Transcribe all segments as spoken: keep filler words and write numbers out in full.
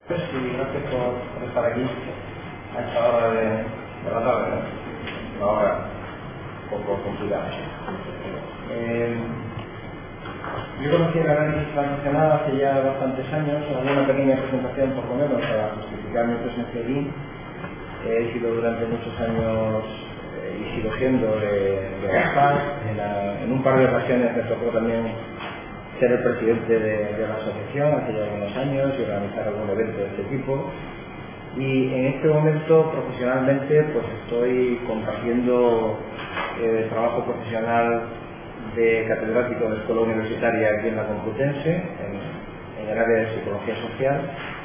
Sí, gracias por, por estar aquí a esta hora de, de la tarde, ¿no? Una hora un poco complicada. Eh, yo conocí el análisis transaccional hace ya bastantes años, hago una pequeña presentación por lo menos para justificar mi presencia allí. He sido durante muchos años eh, y sigo siendo de, de Gaspar. En, la, en un par de ocasiones me tocó también ser el presidente de, de la asociación hace ya algunos años y organizar algún evento de este tipo. Y en este momento profesionalmente pues estoy compartiendo eh, trabajo profesional de catedrático de escuela universitaria aquí en la Complutense, en, en el área de psicología social,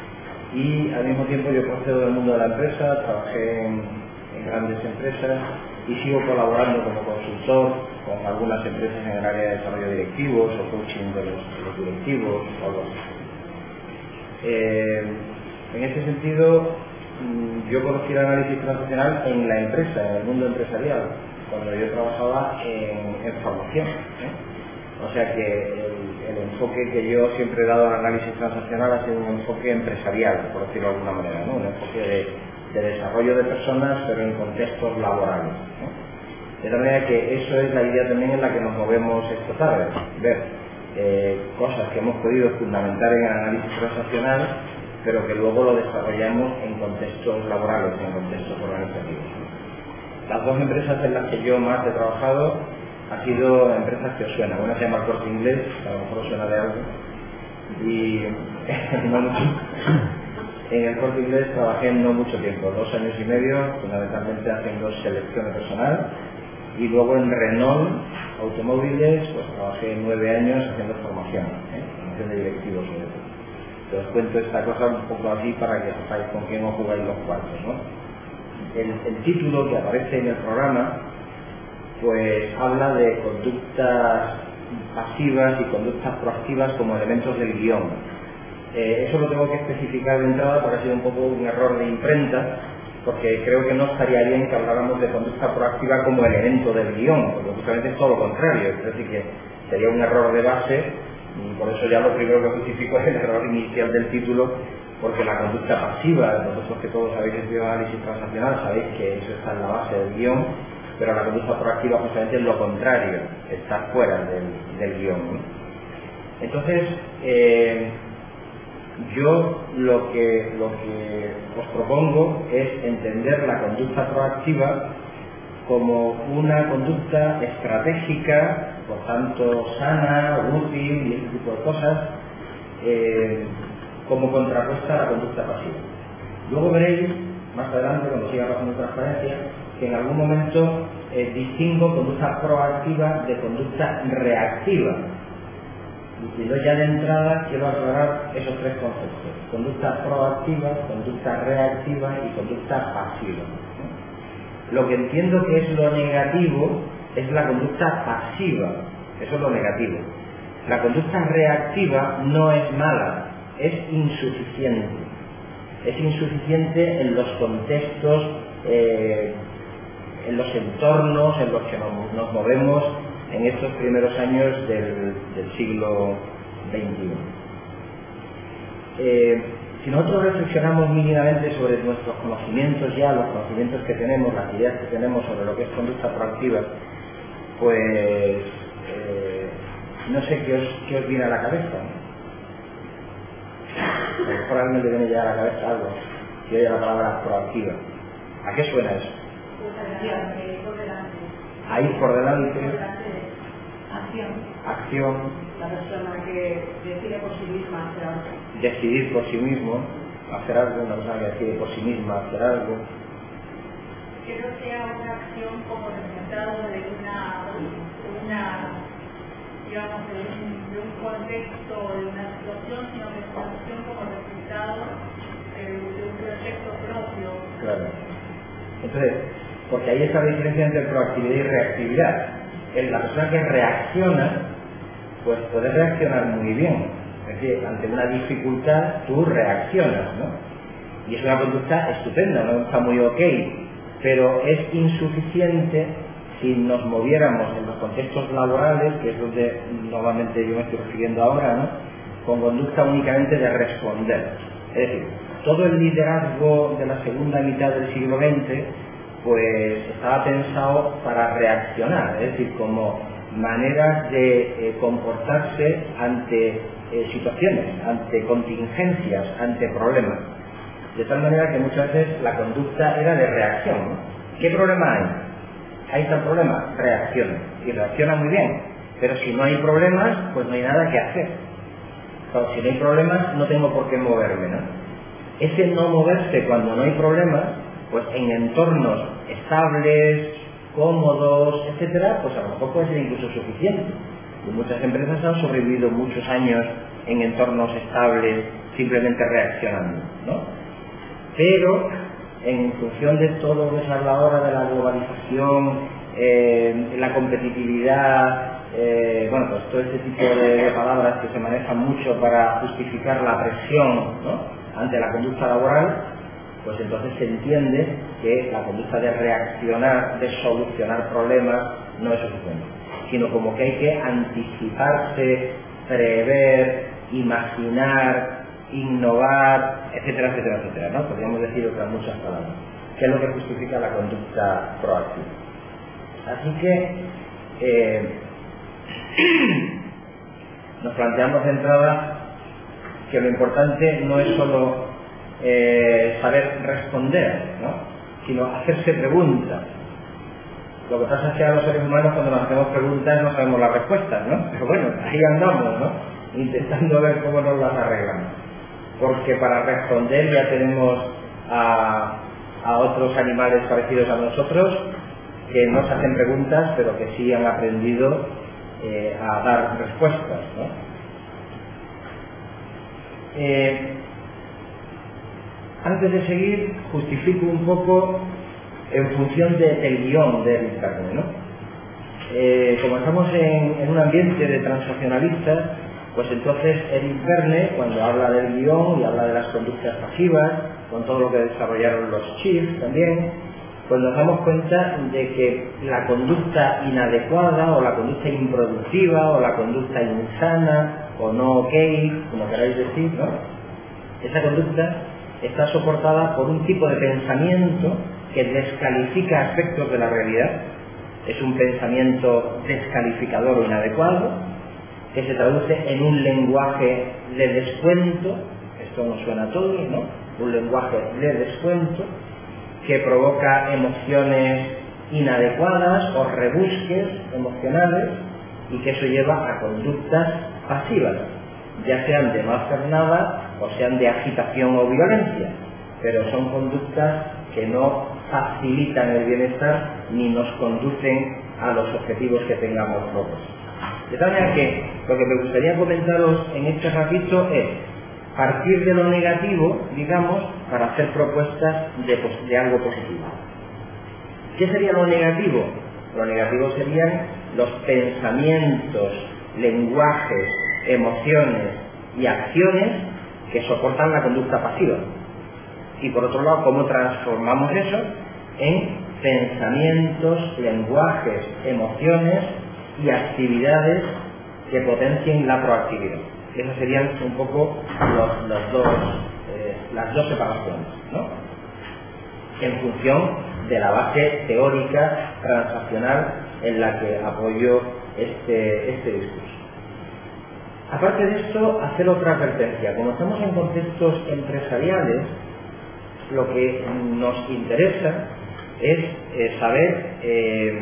y al mismo tiempo yo procedo del mundo de la empresa, trabajé en, en grandes empresas y sigo colaborando como consultor con algunas empresas en el área de desarrollo directivos o coaching de los, de los directivos o algo así. Eh, en ese sentido, yo conocí el análisis transaccional en la empresa, en el mundo empresarial, cuando yo trabajaba en, en formación, ¿eh? O sea que el, el enfoque que yo siempre he dado al análisis transaccional ha sido un enfoque empresarial, por decirlo de alguna manera, ¿no? Un enfoque de, de desarrollo de personas, pero en contextos laborales, ¿no? De tal manera que eso es la idea también en la que nos movemos esta tarde, ver eh, cosas que hemos podido fundamentar en el análisis transaccional, pero que luego lo desarrollamos en contextos laborales, en contextos organizativos. Las dos empresas en las que yo más he trabajado han sido empresas que os suenan. Una se llama El Corte Inglés, a lo mejor os suena de algo, y no mucho. En El Corte Inglés trabajé no mucho tiempo, dos años y medio, fundamentalmente haciendo selección de personal, y luego en Renault Automóviles pues trabajé nueve años haciendo formación, ¿eh? formación de directivos sobre todo. Te os cuento esta cosa un poco así para que sepáis con quién os jugáis los cuartos, ¿no? El, el título que aparece en el programa pues habla de conductas pasivas y conductas proactivas como elementos del guión. Eh, eso lo tengo que especificar de entrada porque ha sido un poco un error de imprenta, porque creo que no estaría bien que habláramos de conducta proactiva como elemento del guión, porque justamente es todo lo contrario, es decir, que sería un error de base, y por eso ya lo primero que justifico es el error inicial del título, porque la conducta pasiva, vosotros que todos habéis estudiado análisis transaccional, sabéis que eso está en la base del guión, pero la conducta proactiva justamente es lo contrario, está fuera del, del guión, ¿no? Entonces, eh, yo lo que, lo que os propongo es entender la conducta proactiva como una conducta estratégica, por tanto sana, útil y ese tipo de cosas, eh, como contrapuesta a la conducta pasiva. Luego veréis, más adelante, cuando siga pasando transparencia, que en algún momento eh, distingo conducta proactiva de conducta reactiva. Y yo ya de entrada quiero aclarar esos tres conceptos: conducta proactiva, conducta reactiva y conducta pasiva. Lo que entiendo que es lo negativo es la conducta pasiva, eso es lo negativo. La conducta reactiva no es mala, es insuficiente. Es insuficiente en los contextos, eh, en los entornos en los que nos, nos movemos en estos primeros años del, del siglo veintiuno. Eh, si nosotros reflexionamos mínimamente sobre nuestros conocimientos ya, los conocimientos que tenemos, las ideas que tenemos sobre lo que es conducta proactiva, pues eh, no sé qué os, qué os viene a la cabeza, ¿no? A lo mejor a alguien le viene ya a la cabeza algo, si oye la palabra proactiva. ¿A qué suena eso? Ahí por delante. Acción. Acción. La persona que decide por sí misma hacer algo. Decidir por sí mismo, hacer algo, una persona que decide por sí misma hacer algo. Que no sea una acción como resultado de una, una digamos, de un, de un contexto, de una situación, sino que es una acción como resultado de, de un proyecto propio. Claro. Entonces, porque ahí está la diferencia entre proactividad y reactividad. En la persona que reacciona, pues puede reaccionar muy bien. Es decir, ante una dificultad tú reaccionas, ¿no? Y es una conducta estupenda, una conducta muy ok, pero es insuficiente si nos moviéramos en los contextos laborales, que es donde normalmente yo me estoy refiriendo ahora, ¿no? Con conducta únicamente de responder. Es decir, todo el liderazgo de la segunda mitad del siglo veinte pues estaba pensado para reaccionar, es decir, como maneras de eh, comportarse ante eh, situaciones, ante contingencias, ante problemas. De tal manera que muchas veces la conducta era de reacción, ¿no? ¿Qué problema hay? Ahí está el problema, reacciona. Y reacciona muy bien. Pero si no hay problemas, pues no hay nada que hacer. Claro, si no hay problemas, no tengo por qué moverme, ¿no? Ese no moverse cuando no hay problemas, pues en entornos estables, cómodos, etcétera, pues a lo mejor puede ser incluso suficiente. Y muchas empresas han sobrevivido muchos años en entornos estables, simplemente reaccionando, ¿no? Pero en función de todo lo que se habla ahora de la globalización, eh, la competitividad, eh, bueno, pues todo este tipo de, de palabras que se manejan mucho para justificar la presión, ¿no?, ante la conducta laboral, pues entonces se entiende que la conducta de reaccionar, de solucionar problemas, no es suficiente, sino como que hay que anticiparse, prever, imaginar, innovar, etcétera, etcétera, etcétera, ¿no? Podríamos decir otras muchas palabras, que es lo que justifica la conducta proactiva. Así que eh, nos planteamos de entrada que lo importante no es solo eh, saber responder, ¿no?, sino hacerse preguntas. Lo que pasa es que a los seres humanos cuando nos hacemos preguntas no sabemos las respuestas, ¿no? Pero bueno, ahí andamos, ¿no?, intentando ver cómo nos las arreglamos. Porque para responder ya tenemos a, a otros animales parecidos a nosotros que no se hacen preguntas, pero que sí han aprendido eh, a dar respuestas, ¿no? Eh, antes de seguir, justifico un poco en función de, del guión de Eric Verne, ¿no? Eh, como estamos en, en un ambiente de transaccionalistas, pues entonces Eric Verne, cuando habla del guión y habla de las conductas pasivas, con todo lo que desarrollaron los Chiefs también, pues nos damos cuenta de que la conducta inadecuada o la conducta improductiva o la conducta insana o no ok, como queráis decir, ¿no?, esa conducta está soportada por un tipo de pensamiento que descalifica aspectos de la realidad. Es un pensamiento descalificador o inadecuado, que se traduce en un lenguaje de descuento. Esto nos suena a todos, ¿no? Un lenguaje de descuento que provoca emociones inadecuadas o rebusques emocionales, y que eso lleva a conductas pasivas, ya sean de no hacer nada o sean de agitación o violencia, pero son conductas que no facilitan el bienestar ni nos conducen a los objetivos que tengamos propios. De tal manera que lo que me gustaría comentaros en este ratito es partir de lo negativo, digamos, para hacer propuestas de, de algo positivo. ¿Qué sería lo negativo? Lo negativo serían los pensamientos, lenguajes, emociones y acciones que soportan la conducta pasiva. Y por otro lado, ¿cómo transformamos eso en pensamientos, lenguajes, emociones y actividades que potencien la proactividad? Esas serían un poco los, los dos, eh, las dos separaciones, ¿no?, en función de la base teórica transaccional en la que apoyo este, este discurso. Aparte de esto, hacer otra advertencia. Como estamos en contextos empresariales, lo que nos interesa es eh, saber eh,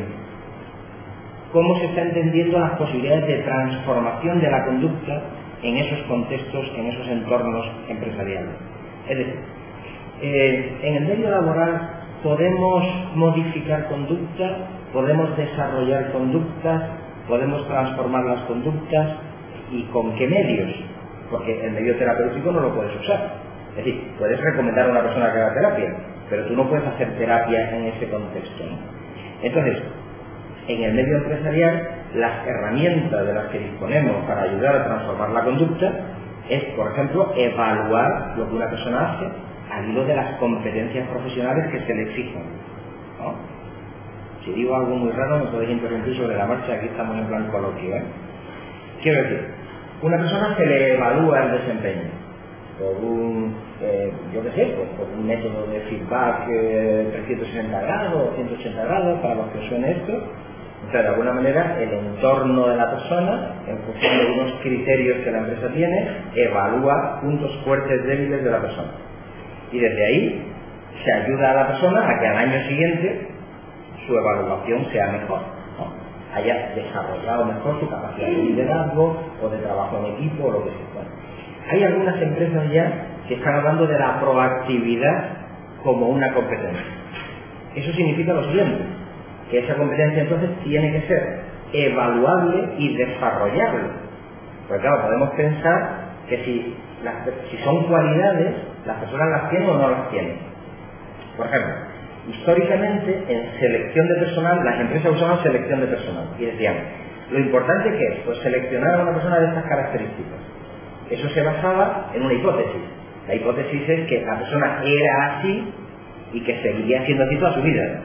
cómo se están entendiendo las posibilidades de transformación de la conducta en esos contextos, en esos entornos empresariales. Es decir, eh, en el medio laboral podemos modificar conductas, podemos desarrollar conductas, podemos transformar las conductas, ¿y con qué medios? Porque el medio terapéutico no lo puedes usar. Es decir, puedes recomendar a una persona que haga terapia, pero tú no puedes hacer terapia en ese contexto, ¿no? Entonces, en el medio empresarial, las herramientas de las que disponemos para ayudar a transformar la conducta es, por ejemplo, evaluar lo que una persona hace al hilo de las competencias profesionales que se le exigen, ¿no? Si digo algo muy raro, me podéis interrumpir sobre la marcha, aquí estamos en plan coloquio, ¿eh? Quiero decir, una persona se le evalúa el desempeño. por un, eh, yo qué sé, pues, por un método de feedback eh, trescientos sesenta grados o ciento ochenta grados, para los que os suene esto. O sea, de alguna manera, el entorno de la persona, en función de unos criterios que la empresa tiene, evalúa puntos fuertes, débiles de la persona. Y desde ahí se ayuda a la persona a que al año siguiente su evaluación sea mejor, ¿no? Haya desarrollado mejor su capacidad de liderazgo o de trabajo en equipo o lo que sea. Bueno, hay algunas empresas ya que están hablando de la proactividad como una competencia. Eso significa lo siguiente, que esa competencia entonces tiene que ser evaluable y desarrollable. Porque claro, podemos pensar que si, las, si son cualidades, las personas las tienen o no las tienen. Por ejemplo, históricamente en selección de personal, las empresas usaban selección de personal y decían, lo importante que es, pues seleccionar a una persona de estas características. Eso se basaba en una hipótesis. La hipótesis es que la persona era así y que seguiría siendo así toda su vida.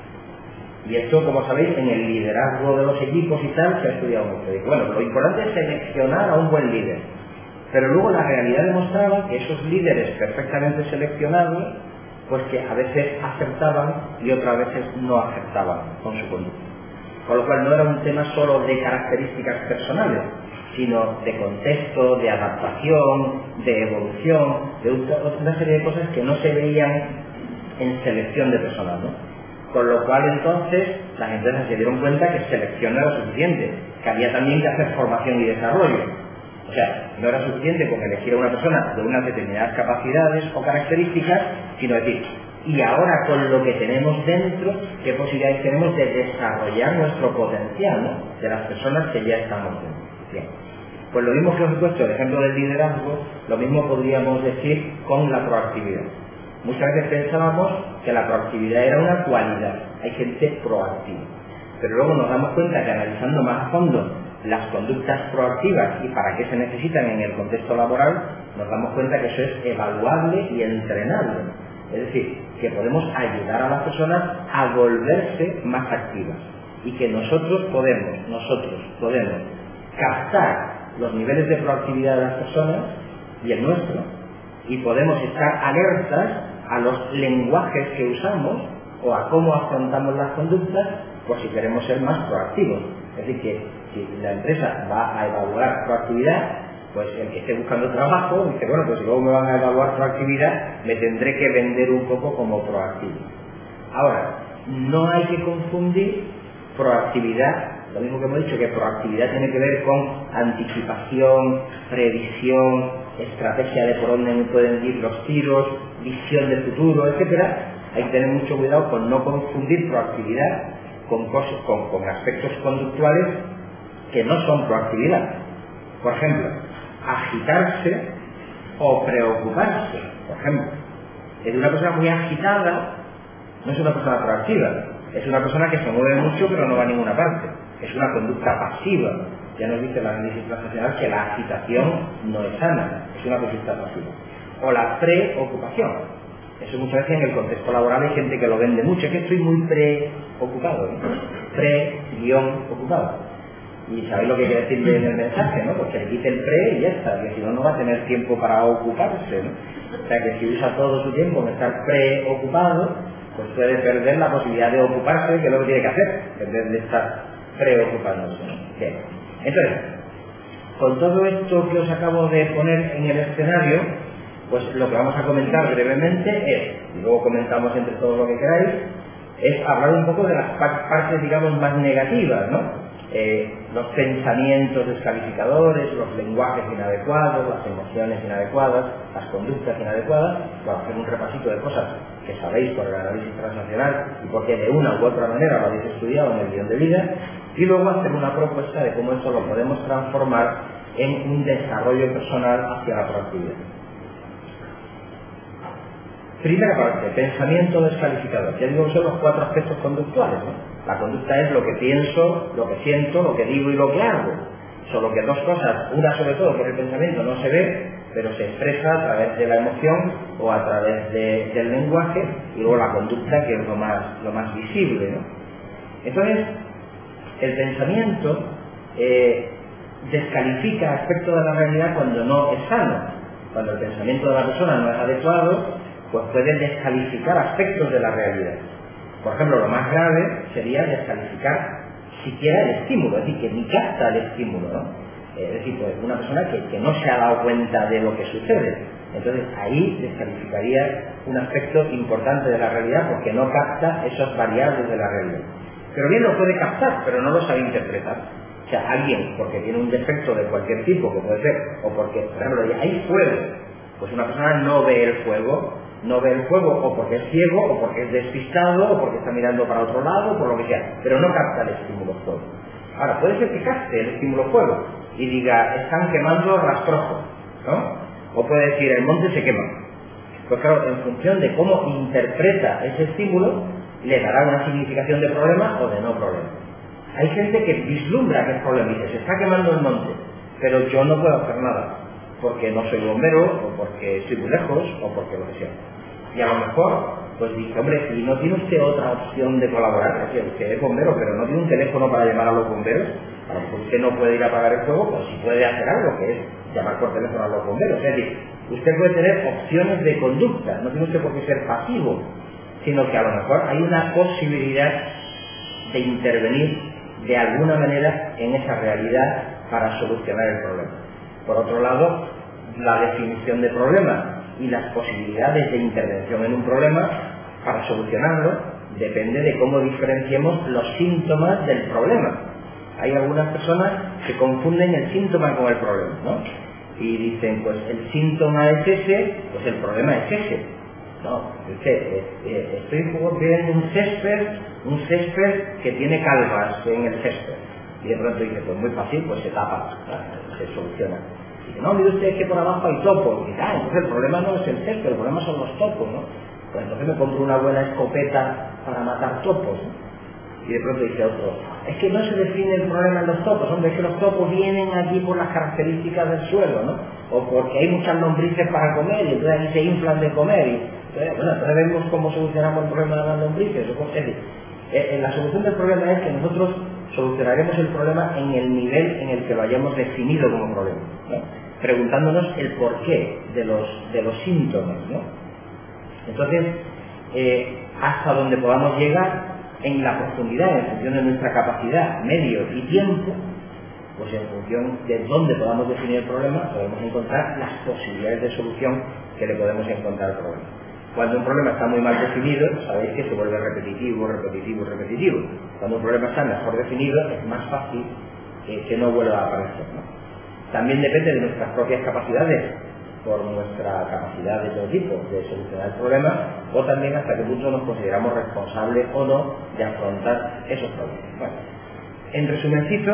Y esto, como sabéis, en el liderazgo de los equipos y tal, se ha estudiado mucho. Y bueno, lo importante es seleccionar a un buen líder. Pero luego la realidad demostraba que esos líderes perfectamente seleccionados, pues que a veces acertaban y otras veces no acertaban con su conducta. Con lo cual no era un tema solo de características personales, sino de contexto, de adaptación, de evolución, de una serie de cosas que no se veían en selección de personal, ¿no? Con lo cual entonces las empresas se dieron cuenta que selección no era suficiente, que había también que hacer formación y desarrollo. O sea, no era suficiente con elegir a una persona de unas determinadas capacidades o características, sino decir, y ahora con lo que tenemos dentro, ¿qué posibilidades tenemos de desarrollar nuestro potencial, ¿no? De las personas que ya estamos dentro? Bien. Pues lo mismo que os he puesto el ejemplo del liderazgo, lo mismo podríamos decir con la proactividad. Muchas veces pensábamos que la proactividad era una cualidad, hay gente proactiva. Pero luego nos damos cuenta que analizando más a fondo las conductas proactivas y para qué se necesitan en el contexto laboral, nos damos cuenta que eso es evaluable y entrenable. Es decir, que podemos ayudar a las personas a volverse más activas. Y que nosotros podemos, nosotros podemos captar los niveles de proactividad de las personas y el nuestro, y podemos estar alertas a los lenguajes que usamos o a cómo afrontamos las conductas por si queremos ser más proactivos. Es decir, que si la empresa va a evaluar proactividad, pues el que esté buscando trabajo dice, bueno, pues si luego me van a evaluar proactividad, me tendré que vender un poco como proactivo. Ahora, no hay que confundir proactividad, lo mismo que hemos dicho, que proactividad tiene que ver con anticipación, previsión, estrategia de por dónde pueden ir los tiros, visión del futuro, etcétera. Hay que tener mucho cuidado con no confundir proactividad con, cosas, con, con aspectos conductuales que no son proactividad. Por ejemplo, agitarse o preocuparse. Por ejemplo, es una persona muy agitada, no es una persona proactiva, es una persona que se mueve mucho pero no va a ninguna parte. Es una conducta pasiva. Ya nos dice el análisis transaccional que la agitación no es sana, es una conducta pasiva. O la preocupación. Eso muchas veces en el contexto laboral hay gente que lo vende mucho, es que estoy muy preocupado, ¿no? Pre-ocupado. Y sabéis lo que quiere decir en el mensaje, ¿no? Pues que le quite el pre y ya está, que si no, no va a tener tiempo para ocuparse, ¿no? O sea que si usa todo su tiempo en estar preocupado, pues puede perder la posibilidad de ocuparse, que es lo que tiene que hacer, en vez de estar preocupándose, ¿no? Bien. Entonces, con todo esto que os acabo de poner en el escenario, pues lo que vamos a comentar brevemente es, y luego comentamos entre todos lo que queráis, es hablar un poco de las partes, digamos, más negativas, ¿no? Eh, los pensamientos descalificadores, los lenguajes inadecuados, las emociones inadecuadas, las conductas inadecuadas, para hacer un repasito de cosas que sabéis por el análisis transaccional y porque de una u otra manera lo habéis estudiado en el guión de vida, y luego hacer una propuesta de cómo esto lo podemos transformar en un desarrollo personal hacia la proactividad. Primera parte, pensamiento descalificador. Ya digo que son los cuatro aspectos conductuales, ¿no? La conducta es lo que pienso, lo que siento, lo que digo y lo que hago. Solo que dos cosas, una sobre todo que el pensamiento no se ve, pero se expresa a través de la emoción o a través de, del lenguaje, y luego la conducta, que es lo más, lo más visible, ¿no? Entonces, el pensamiento eh, descalifica aspectos de la realidad cuando no es sano. Cuando el pensamiento de la persona no es adecuado, pues puede descalificar aspectos de la realidad. Por ejemplo, lo más grave sería descalificar siquiera el estímulo, es decir, que ni capta el estímulo, ¿no? Es decir, pues una persona que, que no se ha dado cuenta de lo que sucede. Entonces ahí descalificaría un aspecto importante de la realidad porque no capta esas variables de la realidad. Pero bien lo puede captar, pero no lo sabe interpretar. O sea, alguien, porque tiene un defecto de cualquier tipo, que puede ser, o porque, por ejemplo, hay fuego, pues una persona no ve el fuego, no ve el fuego o porque es ciego, o porque es despistado, o porque está mirando para otro lado, por lo que sea, pero no capta el estímulo fuego. Ahora, puede ser que capte el estímulo fuego y diga, están quemando rastrojos, ¿no? O puede decir, el monte se quema. Pues claro, en función de cómo interpreta ese estímulo, le dará una significación de problema o de no problema. Hay gente que vislumbra que es problema y dice, se está quemando el monte, pero yo no puedo hacer nada, porque no soy bombero, o porque estoy muy lejos, o porque lo que sea. Y a lo mejor, pues dice, hombre, ¿y no tiene usted otra opción de colaborar? Es decir, usted es bombero, pero no tiene un teléfono para llamar a los bomberos. A lo mejor usted no puede ir a apagar el fuego, pues sí puede hacer algo, que es llamar por teléfono a los bomberos. Es decir, usted puede tener opciones de conducta, no tiene usted por qué ser pasivo, sino que a lo mejor hay una posibilidad de intervenir de alguna manera en esa realidad para solucionar el problema. Por otro lado, la definición de problema y las posibilidades de intervención en un problema para solucionarlo depende de cómo diferenciemos los síntomas del problema. Hay algunas personas que confunden el síntoma con el problema, ¿no? Y dicen, pues el síntoma es ese, pues el problema es ese. No, usted, estoy viendo un césped, un césped que tiene calvas en el césped. Y de pronto dice, pues muy fácil, pues se tapa, se soluciona. Dice, no, mire usted que por abajo hay topos. Y dice, ah, entonces el problema no es el césped, el problema son los topos, ¿no? Pues entonces me compro una buena escopeta para matar topos, ¿no? Y de pronto dice otro, es que no se define el problema en los topos, hombre, es que los topos vienen aquí por las características del suelo, ¿no? O porque hay muchas lombrices para comer y entonces ahí se inflan de comer. Y entonces, bueno, entonces vemos cómo solucionamos el problema de las lombrices. Es decir, eh, la solución del problema es que nosotros solucionaremos el problema en el nivel en el que lo hayamos definido como problema, ¿no? Preguntándonos el porqué de los, de los síntomas, ¿no? Entonces, eh, hasta donde podamos llegar en la profundidad, en función de nuestra capacidad, medio y tiempo, pues en función de dónde podamos definir el problema, podemos encontrar las posibilidades de solución que le podemos encontrar al problema. Cuando un problema está muy mal definido, sabéis que se vuelve repetitivo, repetitivo, repetitivo. Cuando un problema está mejor definido, es más fácil que, que no vuelva a aparecer, ¿no? También depende de nuestras propias capacidades, por nuestra capacidad de todo tipo de solucionar el problema, o también hasta qué punto nos consideramos responsables o no de afrontar esos problemas. Bueno, en resumencito,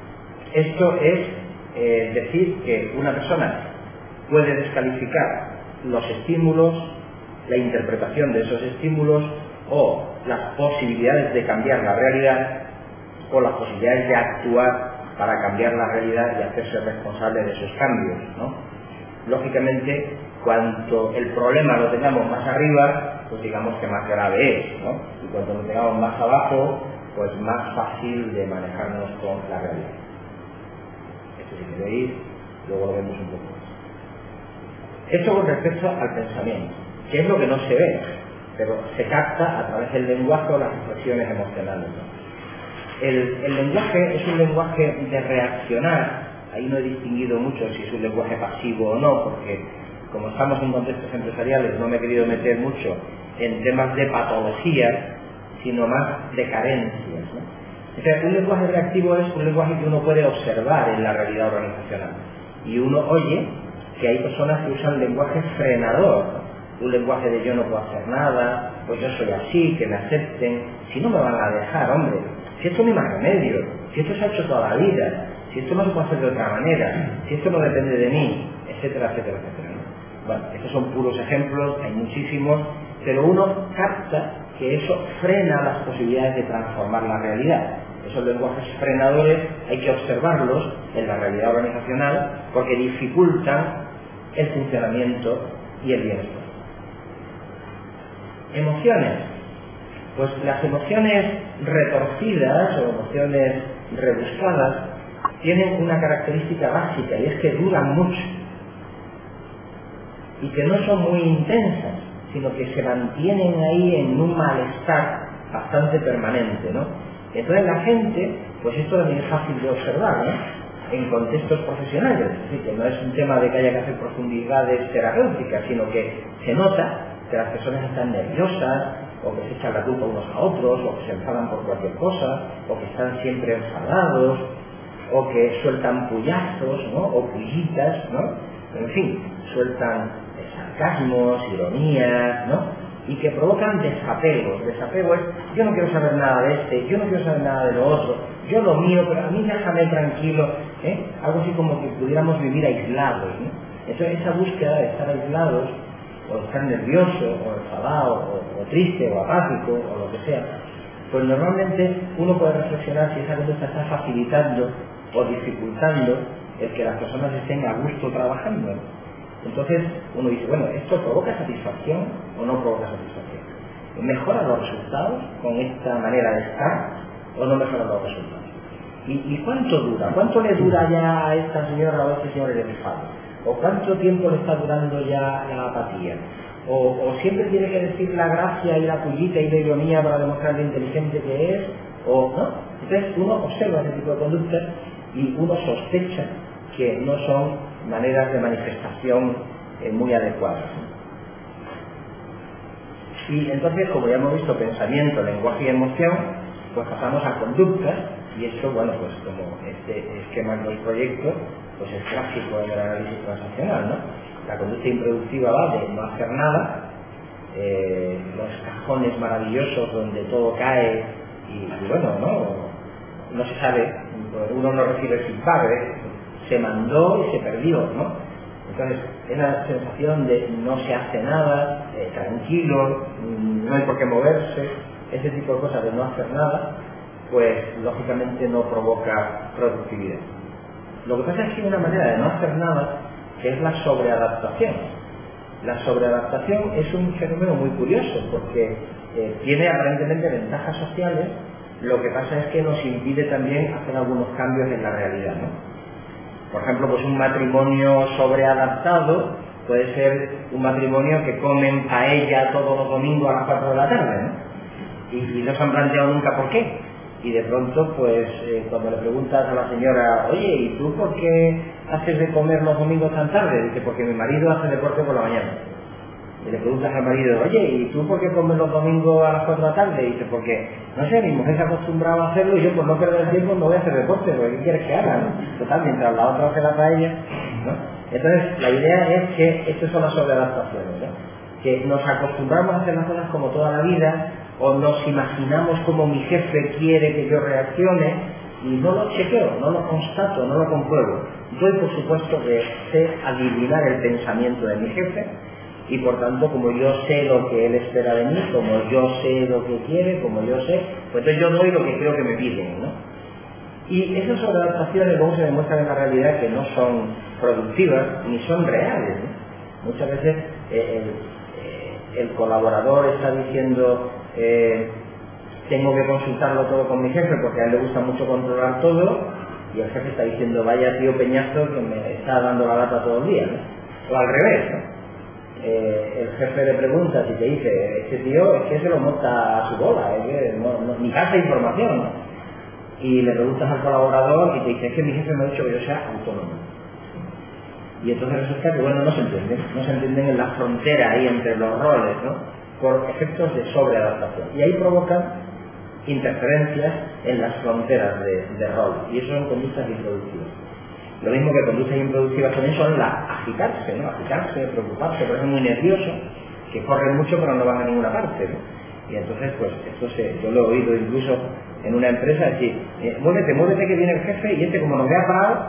esto es eh, decir que una persona puede descalificar los estímulos, la interpretación de esos estímulos, o las posibilidades de cambiar la realidad, o las posibilidades de actuar para cambiar la realidad y hacerse responsable de esos cambios, ¿no? Lógicamente, cuanto el problema lo tengamos más arriba, pues digamos que más grave es, ¿no? Y cuanto lo tengamos más abajo, pues más fácil de manejarnos con la realidad. Esto si queréis, luego lo vemos un poco más. Esto con respecto al pensamiento, que es lo que no se ve, pero se capta a través del lenguaje o las expresiones emocionales, ¿no? El, el lenguaje es un lenguaje de reaccionar. Ahí no he distinguido mucho si es un lenguaje pasivo o no, porque como estamos en contextos empresariales no me he querido meter mucho en temas de patologías, sino más de carencias, ¿no? O sea, un lenguaje reactivo es un lenguaje que uno puede observar en la realidad organizacional. Y uno oye que hay personas que usan lenguaje frenador, ¿no? Un lenguaje de yo no puedo hacer nada, pues yo soy así, que me acepten, si no me van a dejar, hombre, si esto no hay más remedio, si esto se ha hecho toda la vida, si esto no se puede hacer de otra manera, si esto no depende de mí, etcétera, etcétera, etcétera. Bueno, estos son puros ejemplos, hay muchísimos, pero uno capta que eso frena las posibilidades de transformar la realidad. Esos lenguajes frenadores hay que observarlos en la realidad organizacional porque dificultan el funcionamiento y el bienestar. Emociones. Pues las emociones retorcidas o emociones rebuscadas tienen una característica básica y es que duran mucho. y que no son muy intensas, sino que se mantienen ahí en un malestar bastante permanente, ¿no? Entonces la gente, pues esto también es fácil de observar, ¿no? En contextos profesionales, es decir, que no es un tema de que haya que hacer profundidades terapéuticas, sino que se nota que las personas están nerviosas, o que se echan la culpa unos a otros, o que se enfadan por cualquier cosa, o que están siempre enfadados, o que sueltan puyazos, ¿no? O pullitas, ¿no? En fin, sueltan sarcasmos, ironías, ¿no? Y que provocan desapegos. Desapego es, yo no quiero saber nada de este, yo no quiero saber nada de lo otro, yo lo mío, pero a mí déjame tranquilo, ¿eh? Algo así como que pudiéramos vivir aislados, ¿no? Entonces esa búsqueda de estar aislados, o estar nervioso, o enfadado, o, o triste, o apático, o lo que sea, pues normalmente uno puede reflexionar si esa conducta está facilitando o dificultando el que las personas estén a gusto trabajando. Entonces uno dice, bueno, ¿esto provoca satisfacción o no provoca satisfacción? ¿Mejora los resultados con esta manera de estar o no mejora los resultados? ¿Y, y cuánto dura? ¿Cuánto le dura ya a esta señora o a este señor el enfado? ¿O cuánto tiempo le está durando ya la apatía? ¿O, o siempre tiene que decir la gracia y la pullita y la ironía para demostrar lo inteligente que es? ¿O no? Entonces uno observa ese tipo de conductas y uno sospecha que no son maneras de manifestación eh, muy adecuadas. Y entonces, como ya hemos visto, pensamiento, lenguaje y emoción, pues pasamos a conductas, y esto, bueno, pues como este esquema en los proyectos, pues es clásico en el análisis transaccional, ¿no? La conducta improductiva va de no hacer nada, eh, los cajones maravillosos donde todo cae y, y bueno, no, no se sabe, uno no recibe feedback, ¿eh? Se mandó y se perdió, ¿no? Entonces, esa sensación de no se hace nada, eh, tranquilo, no hay por qué moverse, ese tipo de cosas de no hacer nada, pues lógicamente no provoca productividad. Lo que pasa es que hay una manera de no hacer nada que es la sobreadaptación. La sobreadaptación es un fenómeno muy curioso porque eh, tiene aparentemente ventajas sociales, lo que pasa es que nos impide también hacer algunos cambios en la realidad, ¿no? Por ejemplo, pues un matrimonio sobreadaptado puede ser un matrimonio que comen paella todos los domingos a las cuatro de la tarde, ¿no? Y, y no se han planteado nunca por qué. Y de pronto, pues, eh, cuando le preguntas a la señora, oye, ¿y tú por qué haces de comer los domingos tan tarde? Dice, porque mi marido hace deporte por la mañana. Y le preguntas al marido, oye, ¿y tú por qué comes los domingos a las cuatro de la tarde? Y dice, porque, no sé, mi mujer se ha acostumbrado a hacerlo y yo por no perder el tiempo no voy a hacer deporte, porque ¿qué quieres que haga? ¿No? Total, mientras la otra hace la paella, ¿no? Entonces, la idea es que estas son las sobreadaptaciones, ¿no? Que nos acostumbramos a hacer las cosas como toda la vida, o nos imaginamos como mi jefe quiere que yo reaccione, y no lo chequeo, no lo constato, no lo compruebo. Doy por supuesto que sé adivinar el pensamiento de mi jefe, y por tanto, como yo sé lo que él espera de mí, como yo sé lo que quiere, como yo sé, pues entonces yo doy lo que creo que me piden, ¿no? Y esas sobreadaptaciones luego se demuestran en la realidad que no son productivas ni son reales, ¿no? Muchas veces eh, el, eh, el colaborador está diciendo eh, tengo que consultarlo todo con mi jefe porque a él le gusta mucho controlar todo, y el jefe está diciendo vaya tío peñazo que me está dando la lata todo el día, ¿no? O al revés, ¿no? Eh, el jefe le pregunta si te dice, este tío es que se lo monta a su bola, es que no, no, ni pasa información, ¿no? Y le preguntas al colaborador y te dice, es que mi jefe me ha dicho que yo sea autónomo. Y entonces resulta que, bueno, no se entienden, no se entienden en la frontera ahí entre los roles, ¿no? Por efectos de sobreadaptación. Y ahí provocan interferencias en las fronteras de, de rol, y eso son conductas improductivas. Lo mismo que conductas improductivas también son la agitarse, ¿no? Agitarse, preocuparse, por ejemplo, muy nervioso, que corren mucho pero no van a ninguna parte, ¿no? Y entonces, pues, esto se, yo lo he oído incluso en una empresa decir, eh, muévete, muévete que viene el jefe, y este como nos vea parado,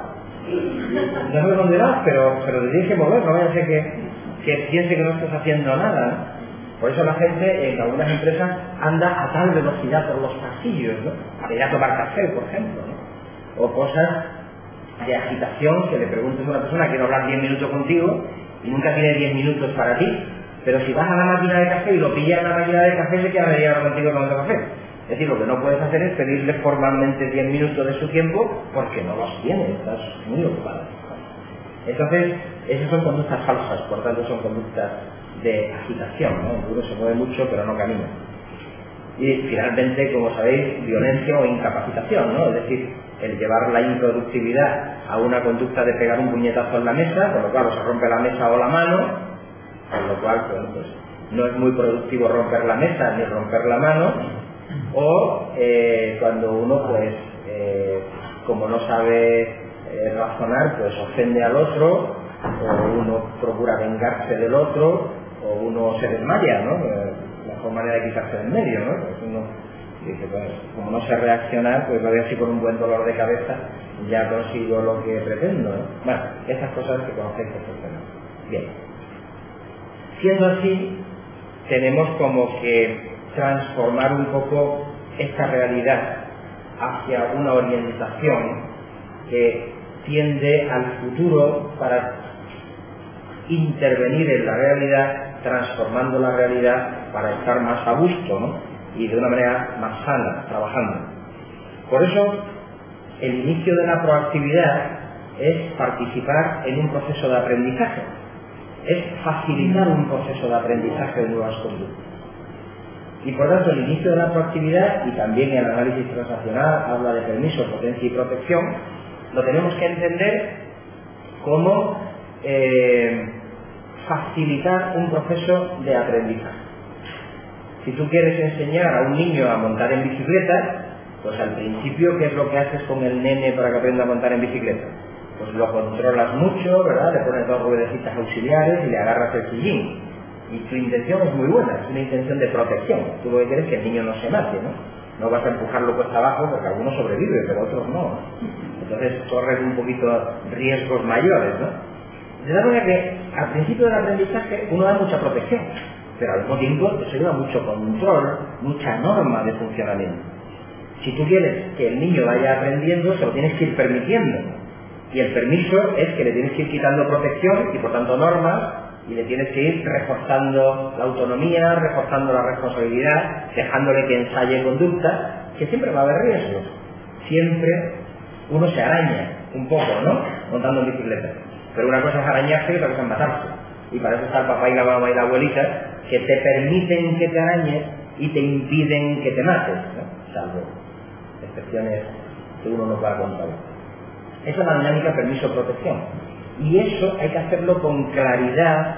no sé dónde vas, pero, pero te tienes que mover, no vaya a ser que, que piense que no estás haciendo nada, ¿no? Por eso la gente en algunas empresas anda a tal velocidad por los pasillos, ¿no? Para ir a tomar café, por ejemplo, ¿no? O cosas de agitación, que le preguntes a una persona, quiero hablar diez minutos contigo, y nunca tiene diez minutos para ti, pero si vas a la máquina de café y lo pillas en la máquina de café, se queda media hora contigo tomando café. Es decir, lo que no puedes hacer es pedirle formalmente diez minutos de su tiempo, porque no los tiene, estás muy ocupado. Entonces, esas son conductas falsas, por tanto son conductas de agitación, ¿no? Uno se mueve mucho pero no camina. Y finalmente, como sabéis, violencia o incapacitación, ¿no? Es decir, el llevar la improductividad a una conducta de pegar un puñetazo en la mesa, con lo cual o se rompe la mesa o la mano, con lo cual, bueno, pues no es muy productivo romper la mesa ni romper la mano, o eh, cuando uno, pues, eh, como no sabe eh, razonar, pues ofende al otro, o uno procura vengarse del otro, o uno se desmaya, ¿no? La mejor manera de quitarse del medio, ¿no? Pues uno dice, pues, como no sé reaccionar, pues a ver si con un buen dolor de cabeza ya consigo lo que pretendo, ¿no? Bueno, esas cosas que conocéis perfectamente. Bien. Siendo así, tenemos como que transformar un poco esta realidad hacia una orientación que tiende al futuro para intervenir en la realidad, transformando la realidad para estar más a gusto, ¿no? Y de una manera más sana, trabajando. Por eso, el inicio de la proactividad es participar en un proceso de aprendizaje, es facilitar un proceso de aprendizaje de nuevas conductas. Y por tanto, el inicio de la proactividad, y también el análisis transaccional habla de permiso, potencia y protección, lo tenemos que entender como eh, facilitar un proceso de aprendizaje. Si tú quieres enseñar a un niño a montar en bicicleta, pues al principio, ¿qué es lo que haces con el nene para que aprenda a montar en bicicleta? Pues lo controlas mucho, ¿verdad? Le pones dos ruedecitas auxiliares y le agarras el sillín. Y tu intención es muy buena, es una intención de protección. Tú lo que quieres es que el niño no se mate, ¿no? No vas a empujarlo cuesta abajo porque algunos sobreviven, pero otros no. Entonces corres un poquito riesgos mayores, ¿no? De tal manera que al principio del aprendizaje uno da mucha protección, pero al mismo tiempo eso lleva mucho control, mucha norma de funcionamiento. Si tú quieres que el niño vaya aprendiendo, se lo tienes que ir permitiendo. Y el permiso es que le tienes que ir quitando protección y por tanto normas, y le tienes que ir reforzando la autonomía, reforzando la responsabilidad, dejándole que ensaye conducta, que siempre va a haber riesgos. Siempre uno se araña un poco, ¿no? Montando en bicicleta. Pero una cosa es arañarse y otra cosa es matarse. Y para eso está el papá y la mamá y la abuelita, que te permiten que te arañes y te impiden que te mates, ¿no? Salvo excepciones que uno no pueda controlar. Esa es la dinámica permiso-protección. Y eso hay que hacerlo con claridad,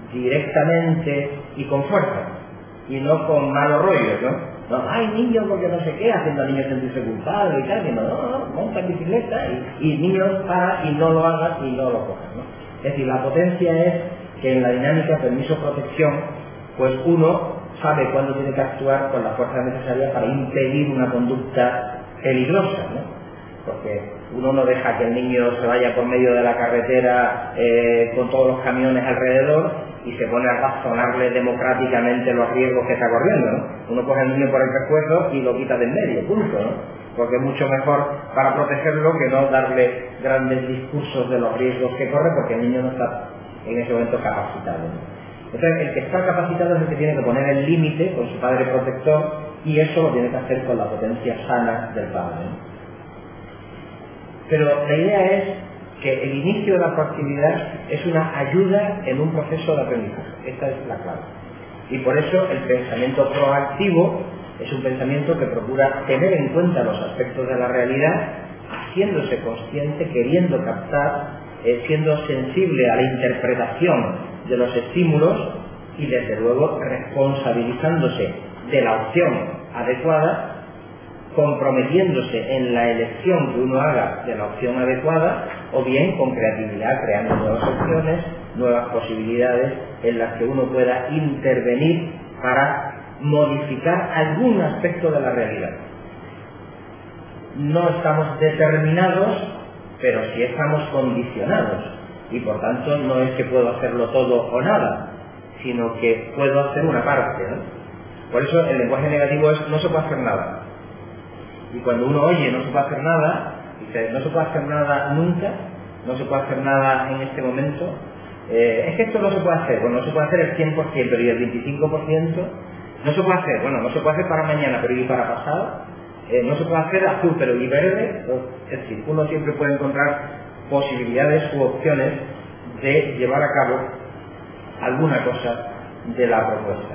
directamente y con fuerza. Y no con malos rollos, ¿no? No, ay, niños, porque no sé qué, haciendo a niños sentirse culpables y tal. Y no, no, no, monta en bicicleta y, y niños para y no lo hagas y no lo cojas, ¿no? Es decir, la potencia es que en la dinámica permiso-protección, pues uno sabe cuándo tiene que actuar con la fuerza necesaria para impedir una conducta peligrosa, ¿no? Porque uno no deja que el niño se vaya por medio de la carretera eh, con todos los camiones alrededor y se pone a razonarle democráticamente los riesgos que está corriendo, ¿no? Uno coge al niño por el pescuezo y lo quita de en medio, punto, ¿no? Porque es mucho mejor para protegerlo que no darle grandes discursos de los riesgos que corre, porque el niño no está en ese momento capacitado, ¿no? Entonces, el que está capacitado es el que tiene que poner el límite con su padre protector, y eso lo tiene que hacer con la potencia sana del padre, ¿no? Pero la idea es que el inicio de la proactividad es una ayuda en un proceso de aprendizaje. Esta es la clave. Y por eso el pensamiento proactivo es un pensamiento que procura tener en cuenta los aspectos de la realidad, haciéndose consciente, queriendo captar, eh, siendo sensible a la interpretación de los estímulos y desde luego responsabilizándose de la opción adecuada, comprometiéndose en la elección que uno haga de la opción adecuada, o bien con creatividad, creando nuevas opciones, nuevas posibilidades en las que uno pueda intervenir para modificar algún aspecto de la realidad. No estamos determinados, pero sí estamos condicionados, y por tanto no es que puedo hacerlo todo o nada, sino que puedo hacer una parte, ¿no? Por eso el lenguaje negativo es no se puede hacer nada. Y cuando uno oye no se puede hacer nada, dice no se puede hacer nada nunca, no se puede hacer nada en este momento, eh, es que esto no se puede hacer, bueno, no se puede hacer el cien por ciento, pero y el veinticinco por ciento, no se puede hacer, bueno, no se puede hacer para mañana, pero y para pasado, eh, no se puede hacer azul, pero y verde, es decir, uno siempre puede encontrar posibilidades u opciones de llevar a cabo alguna cosa de la propuesta,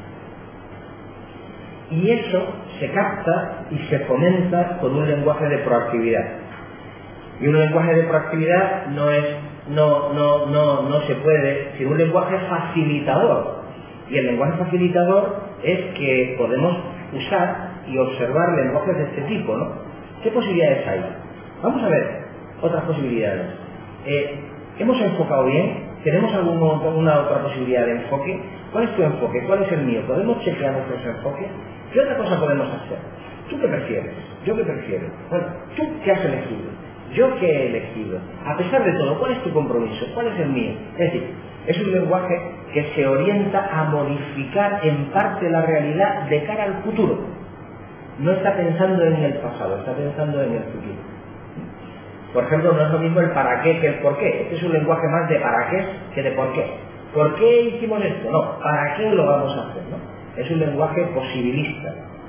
¿no? Y eso se capta y se fomenta con un lenguaje de proactividad. Y un lenguaje de proactividad no es, no, no, no, no se puede, sino un lenguaje facilitador. Y el lenguaje facilitador es que podemos usar y observar lenguajes de este tipo, ¿no? ¿Qué posibilidades hay? Vamos a ver otras posibilidades. Eh, ¿Hemos enfocado bien? ¿Tenemos alguna otra posibilidad de enfoque? ¿Cuál es tu enfoque? ¿Cuál es el mío? ¿Podemos chequear nuestros enfoques? ¿Qué otra cosa podemos hacer? ¿Tú qué prefieres? ¿Yo qué prefiero? Bueno, ¿tú qué has elegido? ¿Yo qué he elegido? A pesar de todo, ¿cuál es tu compromiso? ¿Cuál es el mío? Es decir, es un lenguaje que se orienta a modificar en parte la realidad de cara al futuro. No está pensando en el pasado, está pensando en el futuro. Por ejemplo, no es lo mismo el para qué que el por qué. Este es un lenguaje más de para qué que de por qué. ¿Por qué hicimos esto? No, ¿para qué lo vamos a hacer? ¿No? Es un lenguaje posibilista.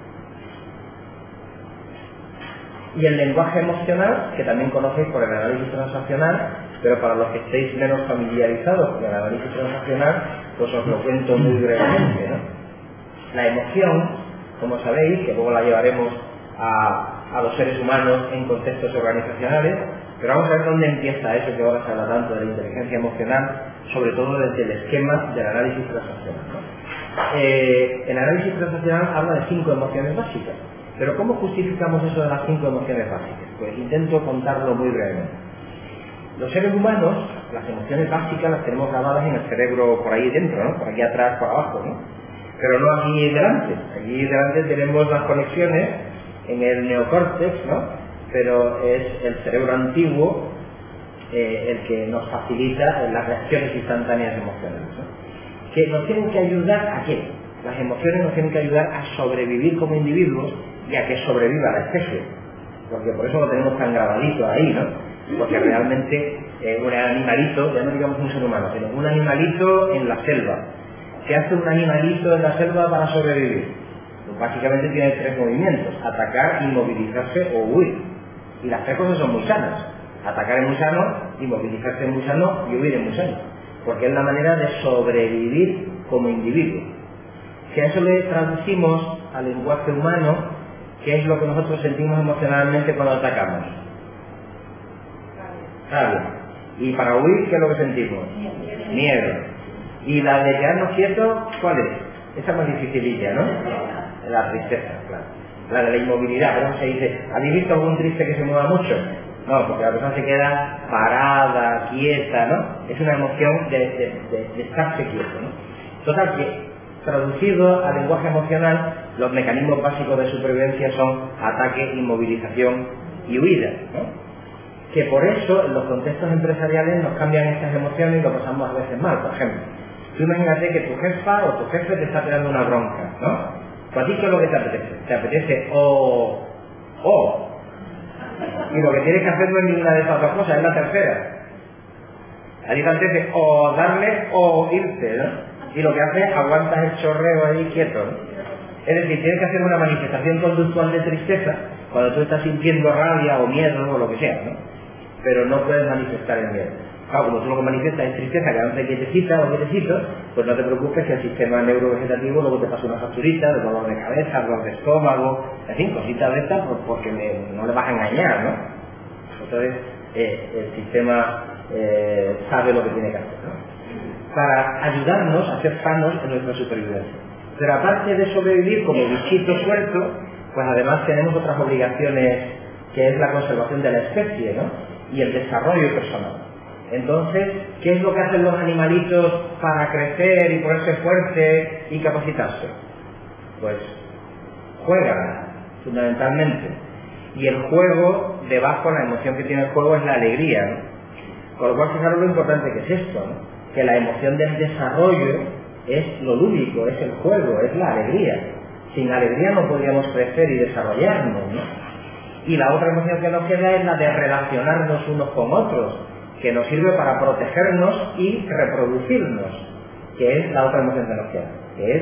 Y el lenguaje emocional, que también conocéis por el análisis transaccional, pero para los que estéis menos familiarizados con el análisis transaccional, pues os lo cuento muy brevemente, ¿no? La emoción, como sabéis, que luego la llevaremos a, a los seres humanos en contextos organizacionales, pero vamos a ver dónde empieza eso que ahora se habla tanto de la inteligencia emocional, sobre todo desde el esquema del análisis transaccional, ¿no? Eh, el análisis transaccional habla de cinco emociones básicas, pero ¿cómo justificamos eso de las cinco emociones básicas? Pues intento contarlo muy brevemente. Los seres humanos, las emociones básicas las tenemos grabadas en el cerebro por ahí dentro, ¿no? Por aquí atrás, por abajo, ¿no? Pero no aquí delante. Aquí delante tenemos las conexiones en el neocórtex, ¿no? Pero es el cerebro antiguo eh, el que nos facilita las reacciones instantáneas emocionales, ¿no? Que nos tienen que ayudar a qué? Las emociones nos tienen que ayudar a sobrevivir como individuos y a que sobreviva la especie. Porque por eso lo tenemos tan grabadito ahí, ¿no? Porque realmente eh, un animalito, ya no digamos un ser humano, sino un animalito en la selva. ¿Qué hace un animalito en la selva para sobrevivir? Pues básicamente tiene tres movimientos: atacar, inmovilizarse o huir. Y las tres cosas son muy sanas. Atacar es muy sano, inmovilizarse es muy sano y huir es muy sano. Porque es la manera de sobrevivir como individuo. Si a eso le traducimos al lenguaje humano, ¿qué es lo que nosotros sentimos emocionalmente cuando atacamos? Rabia. Y para huir, ¿qué es lo que sentimos? Miedo. Y la de quedarnos quietos, ¿cuál es? Esa es más dificililla, ¿no? La tristeza, claro. La de la inmovilidad, pero se dice, ¿habéis visto algún triste que se mueva mucho? No, porque la persona se queda parada, quieta, ¿no? Es una emoción de, de, de, de estarse quieto, ¿no? Total que, traducido al lenguaje emocional, los mecanismos básicos de supervivencia son ataque, inmovilización y huida, ¿no? Que por eso en los contextos empresariales nos cambian estas emociones y lo pasamos a veces mal. Por ejemplo, tú imagínate que tu jefa o tu jefe te está tirando una bronca, ¿no? ¿Pues a ti qué es lo que te apetece? Te apetece o... o... y lo que tienes que hacer no es ninguna de estas dos cosas, es la tercera. A ti te apetece o darle o irte, ¿no? Y lo que hace es aguantas el chorreo ahí quieto, ¿no? Es decir, tienes que hacer una manifestación conductual de tristeza cuando tú estás sintiendo rabia o miedo o lo que sea, ¿no? Pero no puedes manifestar el miedo. Claro, como tú lo que manifiestas es tristeza, quedándote quietecita o quietecito, pues no te preocupes que el sistema neurovegetativo luego te pasa una facturita de dolor de cabeza, dolor de estómago, en fin, cositas de estas, porque me, no le vas a engañar, ¿no? Entonces, eh, el sistema eh, sabe lo que tiene que hacer, ¿no? Para ayudarnos a ser sanos en nuestra supervivencia. Pero aparte de sobrevivir como bichito suelto, pues además tenemos otras obligaciones, que es la conservación de la especie, ¿no? Y el desarrollo personal. Entonces, ¿qué es lo que hacen los animalitos para crecer y ponerse fuertes y capacitarse? Pues juegan, fundamentalmente. Y el juego, debajo, la emoción que tiene el juego es la alegría, ¿no? Con lo cual, fijaros lo importante que es esto, ¿no? Que la emoción del desarrollo es lo lúdico, es el juego, es la alegría. Sin alegría no podríamos crecer y desarrollarnos, ¿no? Y la otra emoción que nos queda es la de relacionarnos unos con otros, que nos sirve para protegernos y reproducirnos, que es la otra emoción que nos queda, que es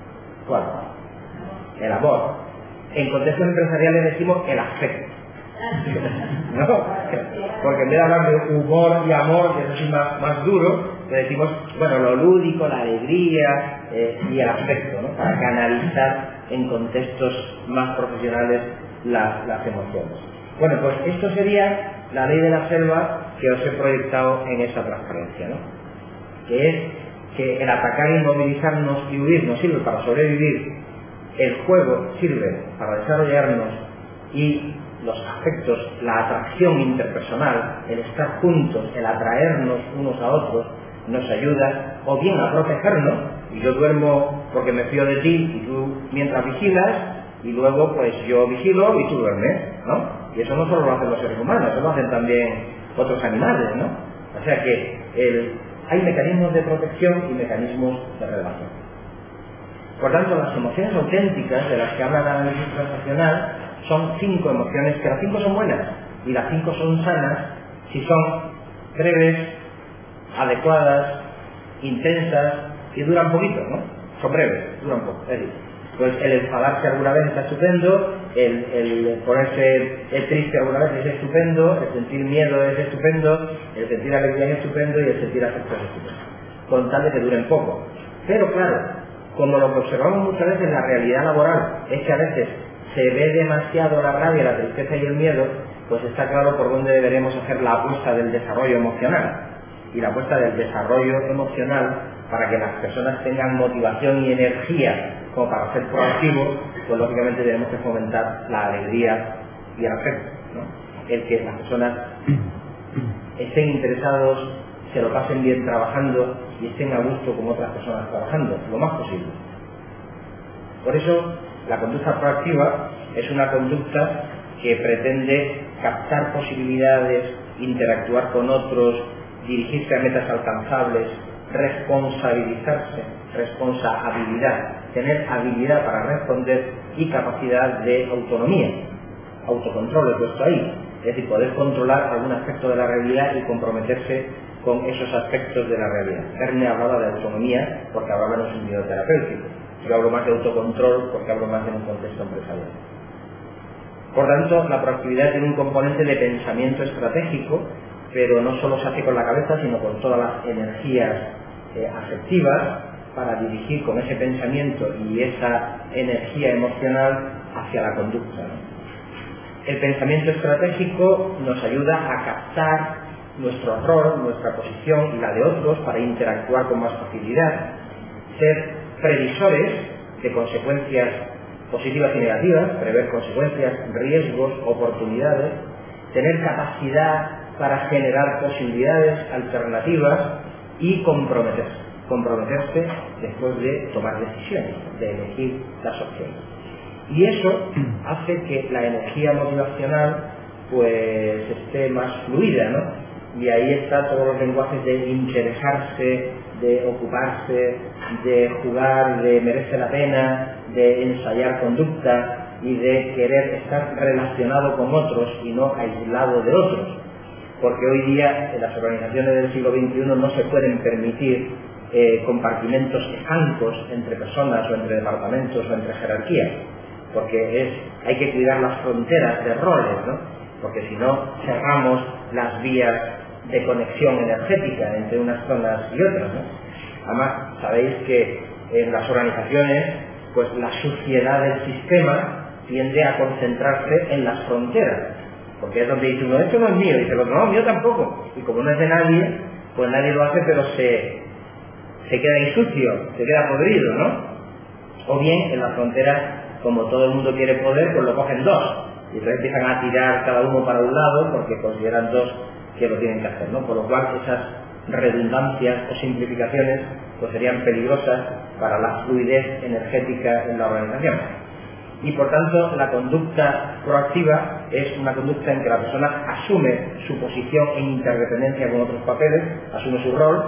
¿cuál? El amor. En contextos empresariales decimos el afecto. ¿no? Porque en vez de hablar de humor y amor, que es así más, más duro, le decimos, bueno, lo lúdico, la alegría eh, y el afecto, ¿no? Para canalizar en contextos más profesionales las, las emociones. Bueno, pues esto sería la ley de la selva que os he proyectado en esa transparencia, ¿no? Que es que el atacar, inmovilizarnos y huir nos sirve para sobrevivir, el juego sirve para desarrollarnos y los afectos, la atracción interpersonal, el estar juntos, el atraernos unos a otros, nos ayuda o bien a protegernos, y yo duermo porque me fío de ti y tú mientras vigilas, y luego pues yo vigilo y tú duermes, ¿no? Y eso no solo lo hacen los seres humanos, eso lo hacen también otros animales, ¿no? O sea que el, hay mecanismos de protección y mecanismos de relación. Por tanto, las emociones auténticas de las que habla el análisis transaccional son cinco emociones, que las cinco son buenas y las cinco son sanas si son breves, adecuadas, intensas y duran poquito, ¿no? Son breves, duran poco. Es decir, pues el enfadarse alguna vez está estupendo, el, el ponerse el triste alguna vez es estupendo, el sentir miedo es estupendo, el sentir alegría es estupendo y el sentir afecto es estupendo, con tal de que duren poco. Pero claro, como lo que observamos muchas veces en la realidad laboral es que a veces se ve demasiado la rabia, la tristeza y el miedo, pues está claro por dónde deberemos hacer la apuesta del desarrollo emocional. Y la apuesta del desarrollo emocional, para que las personas tengan motivación y energía como para ser proactivos, pues lógicamente tenemos que fomentar la alegría y el afecto, ¿no? El que las personas estén interesados, se lo pasen bien trabajando y estén a gusto con otras personas trabajando, lo más posible. Por eso, la conducta proactiva es una conducta que pretende captar posibilidades, interactuar con otros, dirigirse a metas alcanzables, responsabilizarse, responsabilidad, tener habilidad para responder y capacidad de autonomía, autocontrol he puesto ahí, es decir, poder controlar algún aspecto de la realidad y comprometerse con esos aspectos de la realidad. Verne hablaba de autonomía porque hablaba en un sentido terapéutico. Yo hablo más de autocontrol porque hablo más en un contexto empresarial. Por tanto, la proactividad tiene un componente de pensamiento estratégico, pero no solo se hace con la cabeza, sino con todas las energías eh, afectivas para dirigir con ese pensamiento y esa energía emocional hacia la conducta, ¿no? El pensamiento estratégico nos ayuda a captar nuestro rol, nuestra posición y la de otros para interactuar con más facilidad, ser previsores de consecuencias positivas y negativas, prever consecuencias, riesgos, oportunidades, tener capacidad para generar posibilidades alternativas y comprometerse, comprometerse después de tomar decisiones, de elegir las opciones. Y eso hace que la energía motivacional pues esté más fluida, ¿no? Y ahí está todos los lenguajes de interesarse, de ocuparse, de jugar, de merece la pena, de ensayar conducta y de querer estar relacionado con otros y no aislado de otros. Porque hoy día en las organizaciones del siglo veintiuno no se pueden permitir eh, compartimentos estancos entre personas o entre departamentos o entre jerarquías, porque es, hay que cuidar las fronteras de roles, ¿no? Porque si no cerramos las vías de conexión energética entre unas zonas y otras, ¿no? Además, sabéis que en las organizaciones, pues la suciedad del sistema tiende a concentrarse en las fronteras, porque es donde dice uno, esto no es mío, y dice el otro, no, mío tampoco, y como no es de nadie, pues nadie lo hace, pero se, se queda insucio, se queda podrido, ¿no? O bien en las fronteras, como todo el mundo quiere poder, pues lo cogen dos, y entonces empiezan a tirar cada uno para un lado, porque consideran dos que lo tienen que hacer, ¿no? Por lo cual esas redundancias o simplificaciones pues serían peligrosas para la fluidez energética en la organización. Y por tanto la conducta proactiva es una conducta en que la persona asume su posición en interdependencia con otros papeles, asume su rol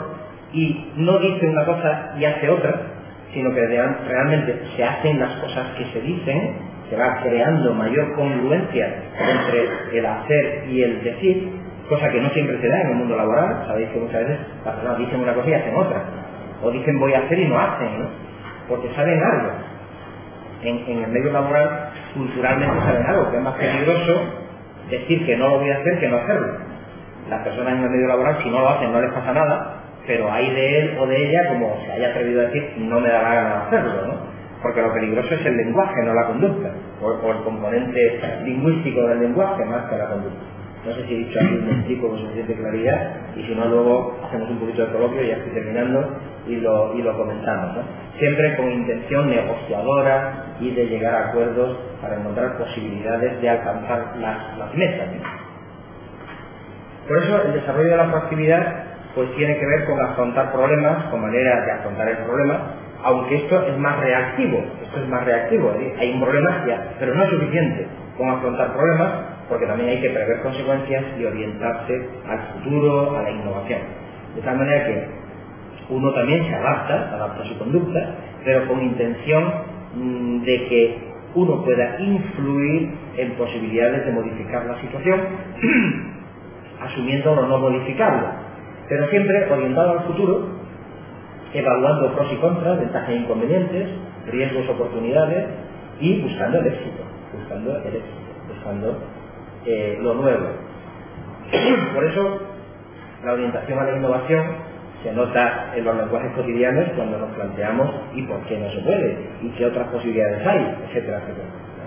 y no dice una cosa y hace otra, sino que realmente se hacen las cosas que se dicen, se va creando mayor congruencia entre el hacer y el decir, cosa que no siempre se da en el mundo laboral. Sabéis que muchas veces las personas dicen una cosa y hacen otra, o dicen voy a hacer y no hacen, ¿no? Porque saben algo. En, en el medio laboral culturalmente saben algo, que es más peligroso decir que no lo voy a hacer que no hacerlo. Las personas en el medio laboral, si no lo hacen, no les pasa nada, pero hay de él o de ella, como se haya atrevido a decir, no me da la gana de hacerlo, ¿no? Porque lo peligroso es el lenguaje, no la conducta, o, o el componente lingüístico del lenguaje más que la conducta. No sé si he dicho aquí, me explico con suficiente claridad, y si no, luego hacemos un poquito de coloquio, ya estoy terminando, y lo, y lo comentamos, ¿no? Siempre con intención negociadora y de llegar a acuerdos para encontrar posibilidades de alcanzar las, las metas, ¿no? Por eso el desarrollo de la proactividad pues tiene que ver con afrontar problemas, con maneras de afrontar el problema, aunque esto es más reactivo, esto es más reactivo, es decir, hay un problema ya, pero no es suficiente con afrontar problemas, porque también hay que prever consecuencias y orientarse al futuro, a la innovación. De tal manera que uno también se adapta, adapta su conducta, pero con intención mmm, de que uno pueda influir en posibilidades de modificar la situación, asumiendo lo no modificable, pero siempre orientado al futuro, evaluando pros y contras, ventajas e inconvenientes, riesgos, oportunidades, y buscando el éxito, buscando el éxito, buscando eh, lo nuevo. Por eso, la orientación a la innovación se nota en los lenguajes cotidianos cuando nos planteamos y por qué no se puede, y qué otras posibilidades hay, etcétera, etcétera.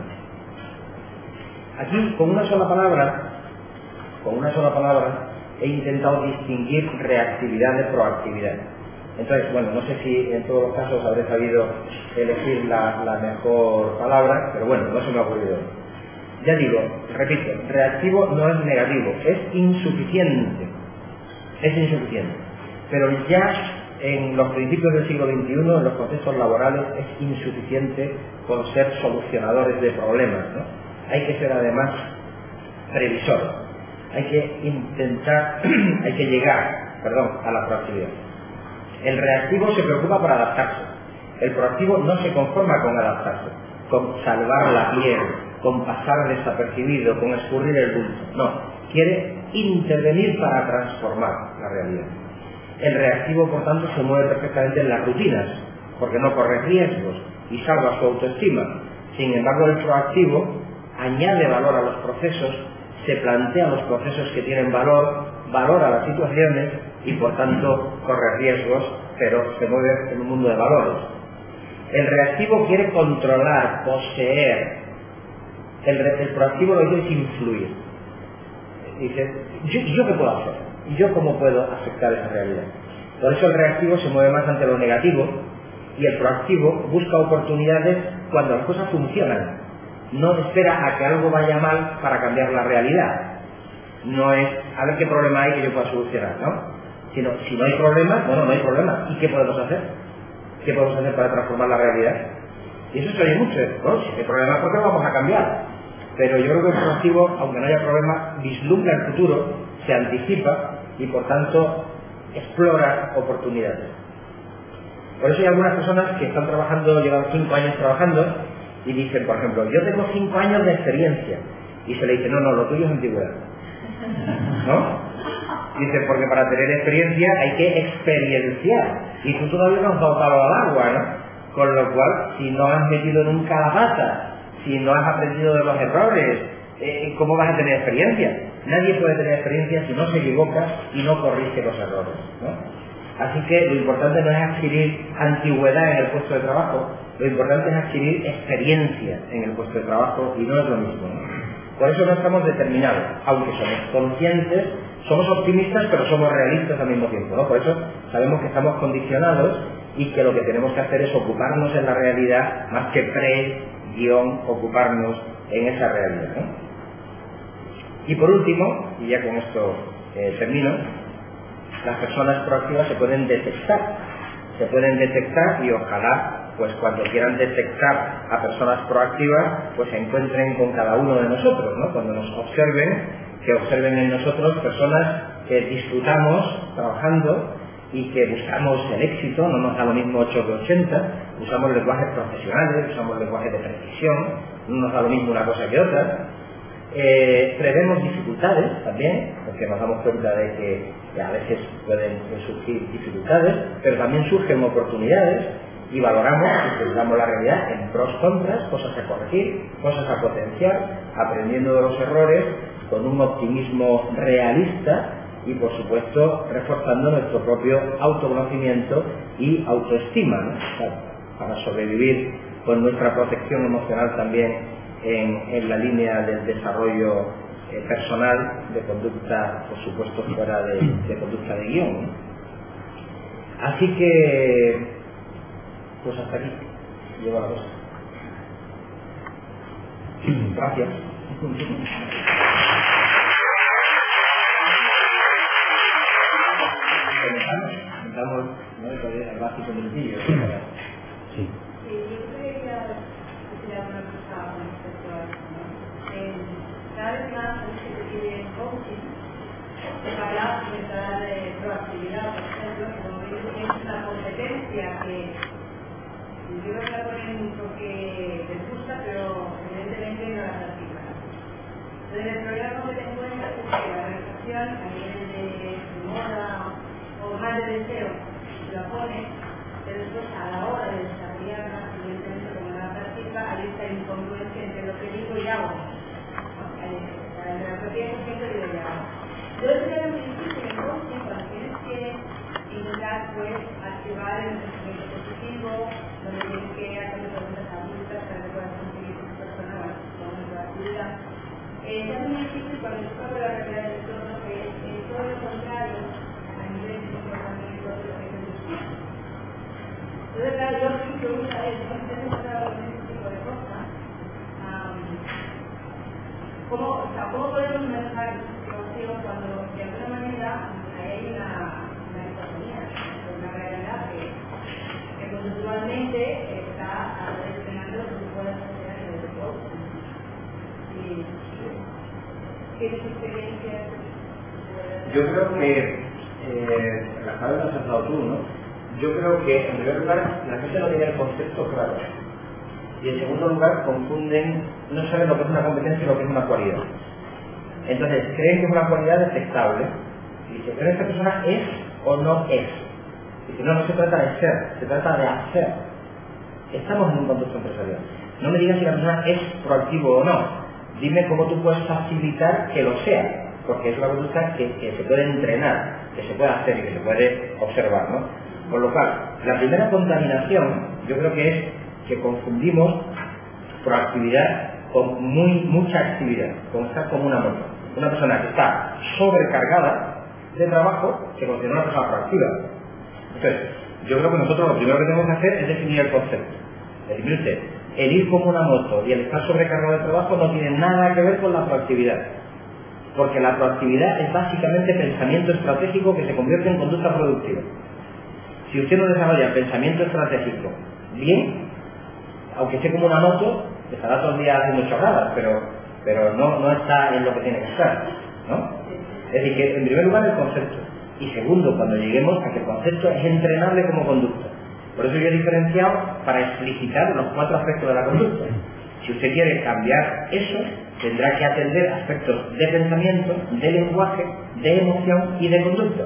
Aquí, con una sola palabra, con una sola palabra, he intentado distinguir reactividad de proactividad. Entonces, bueno, no sé si en todos los casos habré sabido elegir la, la mejor palabra, pero bueno, no se me ha ocurrido. Ya digo, repito, reactivo no es negativo, es insuficiente. Es insuficiente. Pero ya en los principios del siglo veintiuno, en los contextos laborales, es insuficiente con ser solucionadores de problemas, ¿no? Hay que ser además previsor. Hay que intentar, hay que llegar, perdón, a la proactividad. El reactivo se preocupa por adaptarse. El proactivo no se conforma con adaptarse, con salvar la piel, con pasar desapercibido, con escurrir el bulto. No, quiere intervenir para transformar la realidad. El reactivo, por tanto, se mueve perfectamente en las rutinas, porque no corre riesgos y salva su autoestima. Sin embargo, el proactivo añade valor a los procesos, se plantea los procesos que tienen valor, valora las situaciones y por tanto corre riesgos, pero se mueve en un mundo de valores. El reactivo quiere controlar, poseer. El, el proactivo lo que quiere es influir. Dice, ¿yo, ¿yo qué puedo hacer? ¿Yo cómo puedo afectar esa realidad? Por eso el reactivo se mueve más ante lo negativo y el proactivo busca oportunidades cuando las cosas funcionan. No espera a que algo vaya mal para cambiar la realidad. No es a ver qué problema hay que yo pueda solucionar, ¿no? Sino, si no hay problema, bueno, no hay problema. ¿Y qué podemos hacer? ¿Qué podemos hacer para transformar la realidad? Y eso se oye mucho. Bueno, si hay problema, ¿por qué lo vamos a cambiar? Pero yo creo que el proactivo, aunque no haya problema, vislumbra el futuro, se anticipa y por tanto explora oportunidades. Por eso hay algunas personas que están trabajando, llevan cinco años trabajando, y dicen, por ejemplo, yo tengo cinco años de experiencia. Y se le dice, no, no, lo tuyo es antigüedad. ¿No? Dice, porque para tener experiencia hay que experienciar. Y tú todavía no has dado palo al agua, ¿no? Con lo cual, si no has metido nunca la pata, si no has aprendido de los errores, eh, ¿cómo vas a tener experiencia? Nadie puede tener experiencia si no se equivoca y no corrige los errores, ¿no? Así que lo importante no es adquirir antigüedad en el puesto de trabajo, lo importante es adquirir experiencia en el puesto de trabajo y no es lo mismo, ¿no? Por eso no estamos determinados, aunque somos conscientes, somos optimistas pero somos realistas al mismo tiempo, ¿no? Por eso sabemos que estamos condicionados y que lo que tenemos que hacer es ocuparnos en la realidad más que pre-guión ocuparnos en esa realidad, ¿no? Y por último, y ya con esto eh, termino, las personas proactivas se pueden detectar, se pueden detectar y ojalá, pues cuando quieran detectar a personas proactivas, pues se encuentren con cada uno de nosotros, ¿no? Cuando nos observen, que observen en nosotros personas que disfrutamos trabajando y que buscamos el éxito, no nos da lo mismo ocho que ochenta, usamos lenguajes profesionales, usamos lenguajes de precisión, no nos da lo mismo una cosa que otra. Eh, prevemos dificultades también, porque nos damos cuenta de que, que a veces pueden surgir dificultades, pero también surgen oportunidades y valoramos y juzgamos la realidad en pros, contras, cosas a corregir, cosas a potenciar, aprendiendo de los errores con un optimismo realista y, por supuesto, reforzando nuestro propio autoconocimiento y autoestima, ¿no? Claro, para sobrevivir con nuestra protección emocional también en, en la línea del desarrollo eh, personal, de conducta, por supuesto, fuera de, de conducta de guión, ¿no? Así que, pues hasta aquí llevo la cosa. Gracias. Comenzamos, ¿no? El básico minutillo. Sí. Sí, yo quería decir una cosa con respecto a eso, ¿no? Eh, cada vez más se pide coaching, se habla de entrar de proactividad, por ejemplo, como es una competencia que yo creo que la ponen porque les gusta, pero evidentemente no la practican. Entonces el problema que tengo en cuenta es que la realización a nivel de moda o más de deseo la pone, pero después a la hora de desarrollarla, evidentemente como la práctica, hay esta incongruencia entre lo que digo y hago. Entre lo que pienso, siento y lo que hago. Yo creo que es muy difícil en coaching cuando tienes que intentar pues activar el pensamiento positivo, donde tienes que hacer preguntas adultas para que puedas conseguir tu persona con tu actividad. Eh, es muy difícil cuando se toca la realidad del entorno, que es eh, todo lo contrario a nivel de comportamiento de lo que se busca. Entonces, claro, yo sí que usa eso, no sé si en ese tipo de cosas. Um, ¿cómo, o sea, ¿Cómo podemos manejar esa situación cuando de alguna manera hay una, una economía, una realidad que, que conceptualmente está determinando lo que puede hacer en el deporte? ¿Qué es tu experiencia? Yo creo que eh, la clave las has dado tú, ¿no? Yo creo que, en primer lugar, la gente no tiene el concepto claro. Y en segundo lugar, confunden, no saben lo que es una competencia y lo que es una cualidad. Entonces, creen que es una cualidad detectable. Y dicen, pero esta persona es o no es. Y dicen, no, no se trata de ser, se trata de hacer. Estamos en un contexto empresarial. No me digas si la persona es proactivo o no. Dime cómo tú puedes facilitar que lo sea. Porque es una conducta que, que se puede entrenar, que se puede hacer y que se puede observar, ¿no? Por lo cual, la primera contaminación, yo creo que es que confundimos proactividad con muy, mucha actividad, con estar como una moto. Una persona que está sobrecargada de trabajo se considera una persona proactiva. Entonces, yo creo que nosotros lo primero que tenemos que hacer es definir el concepto. Definir usted, el ir como una moto y el estar sobrecargado de trabajo no tiene nada que ver con la proactividad. Porque la proactividad es básicamente pensamiento estratégico que se convierte en conducta productiva. Si usted no desarrolla pensamiento estratégico bien, aunque esté como una moto, estará todo el día haciendo chorradas, pero, pero no, no está en lo que tiene que estar, ¿no? Es decir, que en primer lugar el concepto, y segundo, cuando lleguemos a que el concepto es entrenable como conducta. Por eso yo he diferenciado para explicitar los cuatro aspectos de la conducta. Si usted quiere cambiar eso, tendrá que atender aspectos de pensamiento, de lenguaje, de emoción y de conducta.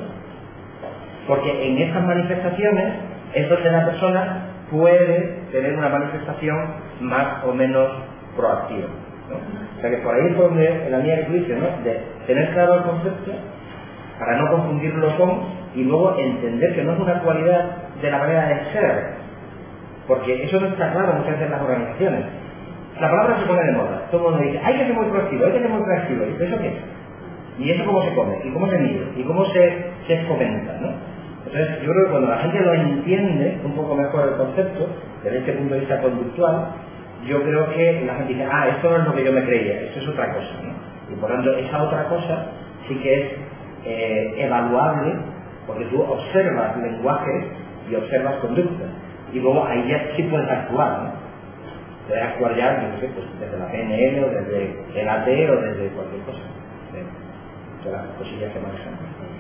Porque en estas manifestaciones es donde la persona puede tener una manifestación más o menos proactiva, ¿no? O sea que por ahí es donde la línea que tú dices, ¿no? De tener claro el concepto para no confundirlo con, y luego entender que no es una cualidad de la manera de ser, porque eso no está claro muchas veces en las organizaciones. La palabra se pone de moda, todo el mundo dice, hay que ser muy proactivo, hay que ser muy proactivo, ¿y eso qué es? ¿Y eso cómo se come? ¿Y cómo se mide? ¿Y cómo se, se fomenta? ¿No? Entonces, yo creo que cuando la gente lo entiende un poco mejor el concepto, desde este punto de vista conductual, yo creo que la gente dice, ah, esto no es lo que yo me creía, esto es otra cosa, ¿no? Y por lo tanto, esa otra cosa sí que es eh, evaluable, porque tú observas lenguajes y observas conductas, y luego ahí ya sí puedes actuar, ¿no? Puedes actuar ya, no sé, pues desde la P N L, o desde el A T, o desde cualquier cosa, de, de las cosillas que manejan.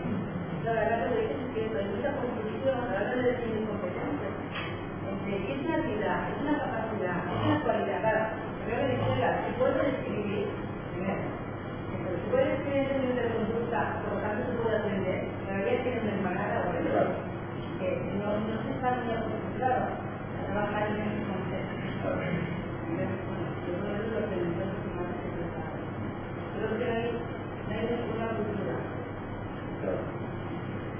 La verdad que es que hay mucha confusión a la hora de definir competencias. Entre qué es una habilidad, es una capacidad, es una cualidad. Claro, creo que decirla, si puedo describir, primero, si puedo describir el nivel de conducta, por lo tanto se puede aprender, la verdad es que no es manera o el otro. Que no, no se está muy acostumbrado a trabajar en ese concepto. Yo creo que eso es lo que entonces más se trata. Creo que hay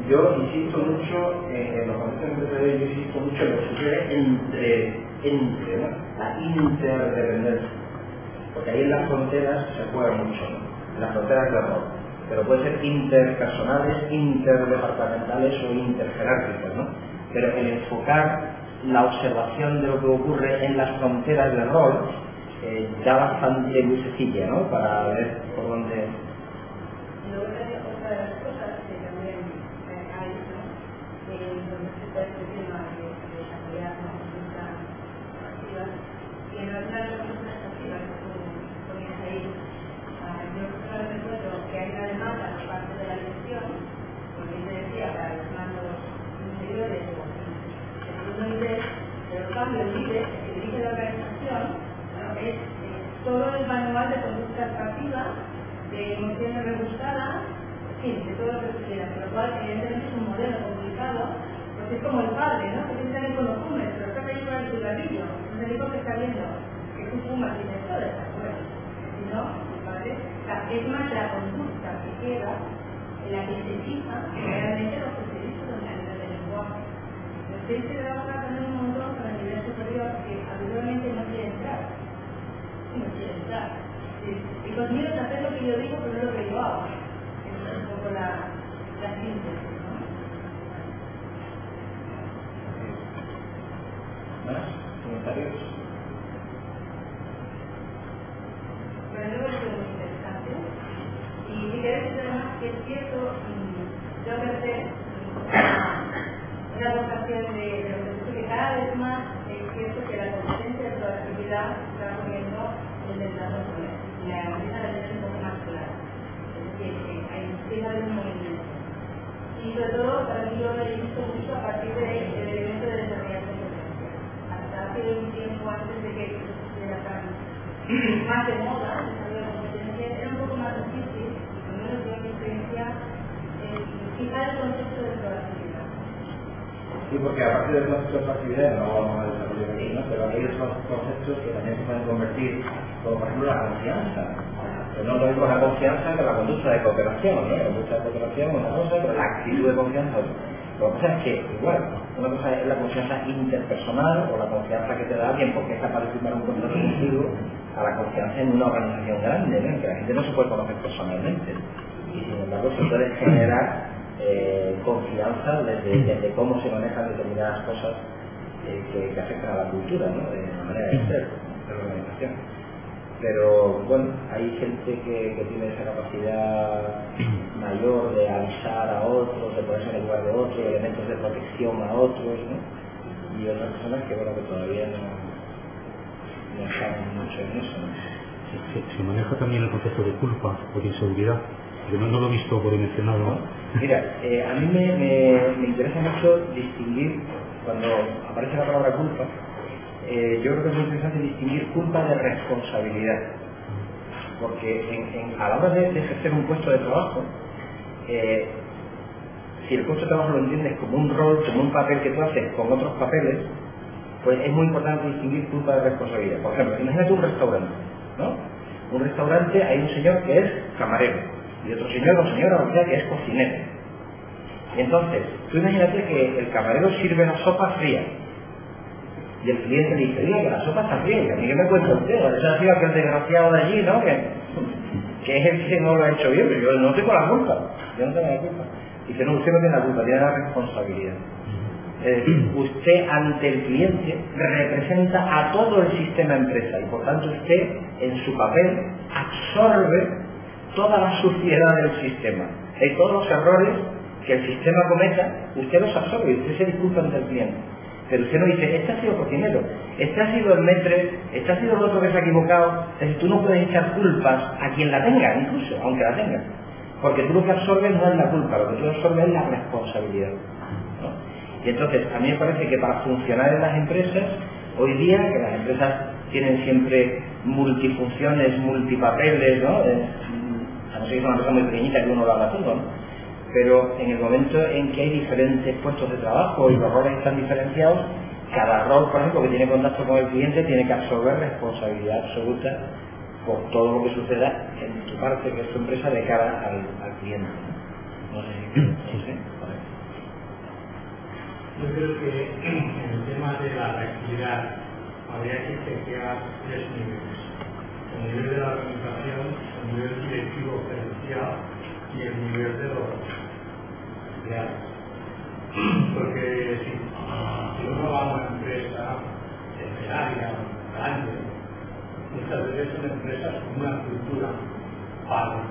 yo insisto mucho en, en los conceptos empresariales, yo insisto mucho en lo que sucede entre, entre ¿no? la interdependencia, porque ahí en las fronteras se juega mucho, ¿no? En las fronteras de rol, pero puede ser interpersonales, interdepartamentales o interjerárquicas, ¿no? Pero el enfocar la observación de lo que ocurre en las fronteras de rol eh, da bastante lucecilla, ¿no? Para ver por dónde. Luego hay otra de las cosas que también eh, hay, ¿no? Eh, donde se está este tema de desarrollar una conducta activa, y en una de las conductas activas que tú ponías ahí, uh, yo solamente encuentro que hay una demanda por parte de la dirección, porque te decía, para los mandos inferiores o el segundo nivel, pero el cambio el líder, el que dirige la organización, bueno, es eh, todo el manual de conductas activas, de emociones rebustadas, en fin, de todo lo que se quiera, con lo cual evidentemente es un modelo complicado, porque es como el padre, ¿no? Que tiene que salir con los fumes, pero está ahí con el cigarrillo, es el hijo que está viendo que tú fumas y te jodes, pues, si no, el padre, o sea, es más la conducta que queda en la que se fija realmente lo que se dice con la nivel del lenguaje. Los que se trabaja también un montón con el nivel superior que habitualmente no quiere entrar, no quiere entrar. Sí. Y conmigo es hacer lo que yo digo, pero no lo que yo hago. Es un poco la, la síntesis, ¿no? ¿Más? ¿Comentarios? Pero luego es muy interesante. Y si queréis además que es cierto, yo pensé una vocación de, de lo que dice que cada vez más es cierto que la competencia de proactividad está poniendo el desarrollo. La empresa debe ser un poco más clara, es decir, que hay que dar un movimiento. Y sobre todo, para mí yo lo he visto mucho a partir del elemento de desarrollar competencias. Hasta hace un tiempo antes de que se pusiera tan más de moda, desarrollar competencias, era un poco más difícil, y por lo menos yo en mi experiencia, eh, fijar el concepto de proactividad. Sí, porque aparte del concepto de proactividad, no vamos a desarrollar aquí, ¿no? Pero hay otros conceptos que también se pueden convertir, como por ejemplo la confianza. Pero no lo mismo la confianza que la conducta de cooperación, ¿no? La conducta de cooperación es una cosa, pero la actitud de confianza es otra. Lo que pasa es que, igual, una cosa es la confianza interpersonal o la confianza que te da alguien porque es capaz de firmar un contrato contigo, a la confianza en una organización grande, ¿no? En que la gente no se puede conocer personalmente. Y sin embargo se puede generar Eh, confianza desde, desde cómo se manejan determinadas cosas eh, que, que afectan a la cultura, ¿no? De la manera de ser de la organización. Pero bueno, hay gente que, que tiene esa capacidad mayor de avisar a otros, de ponerse en el lugar de otros, elementos de protección a otros, ¿no? Y otras personas que bueno que todavía no, no están mucho en eso, ¿no? Se, se maneja también el concepto de culpa o de inseguridad. Yo no, no lo he visto por ahí mencionado, ¿no? Mira, eh, a mí me, me, me interesa mucho distinguir, cuando aparece la palabra culpa, eh, yo creo que es muy interesante distinguir culpa de responsabilidad. Porque en, en, a la hora de, de ejercer un puesto de trabajo, eh, si el puesto de trabajo lo entiendes como un rol, como un papel que tú haces con otros papeles, pues es muy importante distinguir culpa de responsabilidad. Por ejemplo, imagínate un restaurante, ¿no? Un restaurante, hay un señor que es camarero, y otro señor o señora o sea que es cocinero. Y entonces, tú imagínate que el camarero sirve la sopa fría y el cliente le dice, oiga, que la sopa está fría, y a mí que me cuenta usted, eso ha sido aquel desgraciado de allí, ¿no? Que, que es el que no lo ha hecho bien, pero yo no tengo la culpa, yo no tengo la culpa. Dice, no, usted no tiene la culpa, tiene la responsabilidad. Es decir, usted ante el cliente representa a todo el sistema empresa y por tanto usted en su papel absorbe toda la suciedad del sistema, de todos los errores que el sistema cometa, usted los absorbe y usted se disculpa ante el cliente. Pero usted no dice, este ha sido cocinero, este ha sido el metre, este ha sido el otro que se ha equivocado. Es decir, tú no puedes echar culpas a quien la tenga, incluso, aunque la tenga. Porque tú lo que absorbes no es la culpa, lo que tú absorbes es la responsabilidad, ¿no? Y entonces, a mí me parece que para funcionar en las empresas, hoy día, que las empresas tienen siempre multifunciones, multipapeles, ¿no? Es, a no ser que es una empresa muy pequeñita que uno lo haga todo, ¿no? Pero en el momento en que hay diferentes puestos de trabajo y los roles están diferenciados, cada rol, por ejemplo, que tiene contacto con el cliente tiene que absorber responsabilidad absoluta por todo lo que suceda en tu parte, que es tu empresa, de cara al, al cliente. No sé si... No sé, Yo creo que en el tema de la reactividad habría que chequear tres niveles: el nivel de la organización, el nivel directivo gerencial y el nivel de los empleados. Porque si, si uno va a una empresa temeraria, grande, muchas veces son empresas con una cultura padre,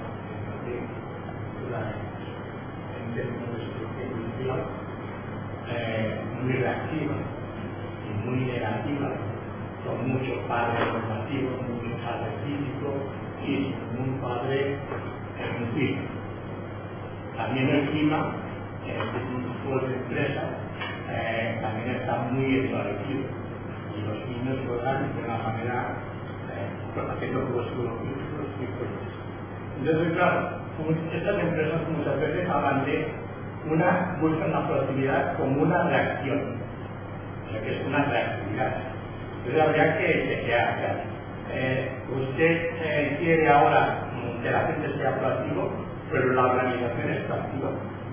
cultura en términos de estructura industrial, eh, muy reactiva y muy negativa, con muchos padres normativos, muchos padres físicos y un padre ejecutivo. También el clima en este tipo de empresas eh, también está muy establecido y los niños juegan de una manera eh, haciendo los circuitos. Entonces, claro, estas empresas muchas veces hablan de una, buscan la productividad como una reacción, o sea que es una reactividad. Entonces habría que chequear. Eh, usted eh, quiere ahora que la gente sea proactivo, pero la organización es proactiva.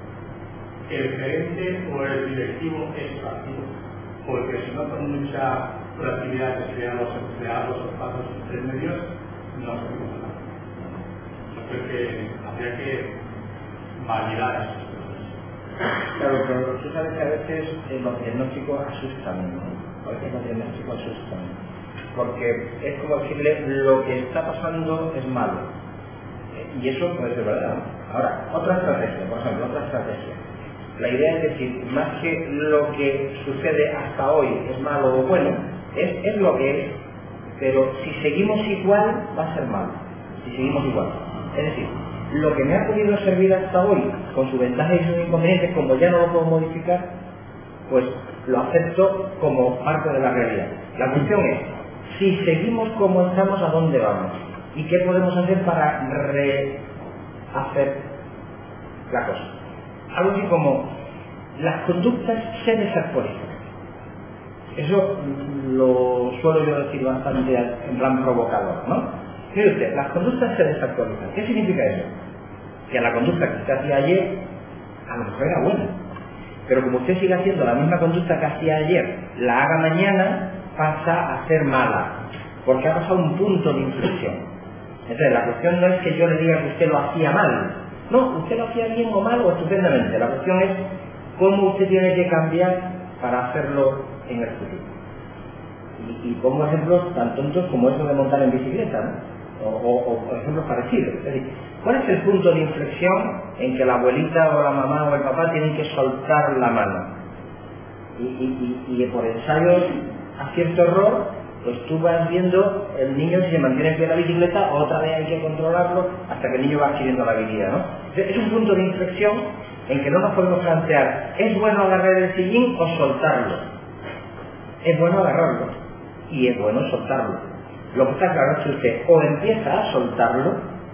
El gerente o el directivo es proactivo, porque si no con mucha proactividad que sean los empleados o pasos intermedios, no servimos nada. Yo creo que habría que validar esas cosas. Claro, pero tú sabes que a veces los diagnósticos asustan, ¿no? A veces los diagnósticos asustan, porque es como decirle lo que está pasando es malo, y eso puede ser verdad, ¿no? Ahora, otra estrategia, por ejemplo, otra estrategia. La idea es decir, más que lo que sucede hasta hoy es malo o bueno, es, es lo que es, pero si seguimos igual va a ser malo, si seguimos igual. Es decir, lo que me ha podido servir hasta hoy, con sus ventajas y sus inconvenientes, como ya no lo puedo modificar, pues lo acepto como parte de la realidad. La cuestión es, si seguimos como estamos, ¿a dónde vamos? ¿Y qué podemos hacer para rehacer la cosa? Algo así como, las conductas se desactualizan. Eso lo suelo yo decir bastante en plan provocador, ¿no? Mire usted, las conductas se desactualizan. ¿Qué significa eso? Que la conducta que usted hacía ayer, a lo mejor era buena, pero como usted sigue haciendo la misma conducta que hacía ayer, la haga mañana, pasa a ser mala, porque ha pasado un punto de inflexión. Entonces, la cuestión no es que yo le diga que usted lo hacía mal. No, usted lo hacía bien o mal o estupendamente. La cuestión es cómo usted tiene que cambiar para hacerlo en el futuro. Y, y pongo ejemplos tan tontos como eso de montar en bicicleta, ¿no? O, o, o ejemplos parecidos. Es decir, ¿cuál es el punto de inflexión en que la abuelita o la mamá o el papá tienen que soltar la mano? Y, y, y, y por ensayos a cierto error, pues tú vas viendo el niño si se mantiene en pie de la bicicleta, otra vez hay que controlarlo hasta que el niño va adquiriendo la habilidad, ¿no? Es un punto de inflexión en que no nos podemos plantear, ¿es bueno agarrar el sillín o soltarlo? Es bueno agarrarlo y es bueno soltarlo. Lo que está claro es que usted o empieza a soltarlo,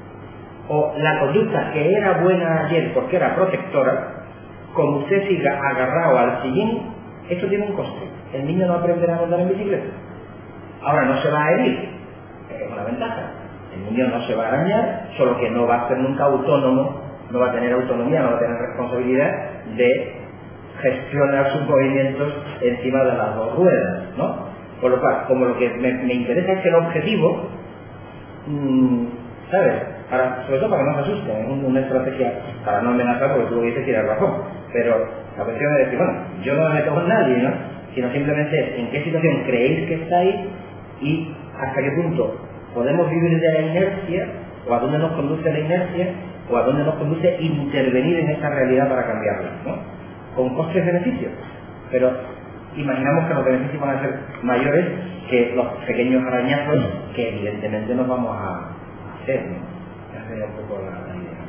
o la conducta que era buena ayer porque era protectora, como usted siga agarrado al sillín, esto tiene un coste. El niño no aprenderá a montar en bicicleta. Ahora no se va a herir, es una ventaja. El niño no se va a arañar, solo que no va a ser nunca autónomo, no va a tener autonomía, no va a tener responsabilidad de gestionar sus movimientos encima de las dos ruedas, ¿no? Por lo cual, como lo que me, me interesa es el objetivo, mmm, ¿sabes? Para, sobre todo para que no se asusten, es una estrategia para no amenazar, porque tú lo dices tienes razón, pero la cuestión es decir, bueno, yo no me meto con nadie, ¿no? Sino simplemente es en qué situación creéis que estáis y hasta qué punto podemos vivir de la inercia, o a dónde nos conduce la inercia, o a dónde nos conduce intervenir en esa realidad para cambiarla, ¿no? Con costes-beneficios. Pero imaginamos que los beneficios van a ser mayores que los pequeños arañazos que evidentemente nos vamos a hacer, ¿no? Esa sería un poco la, la idea.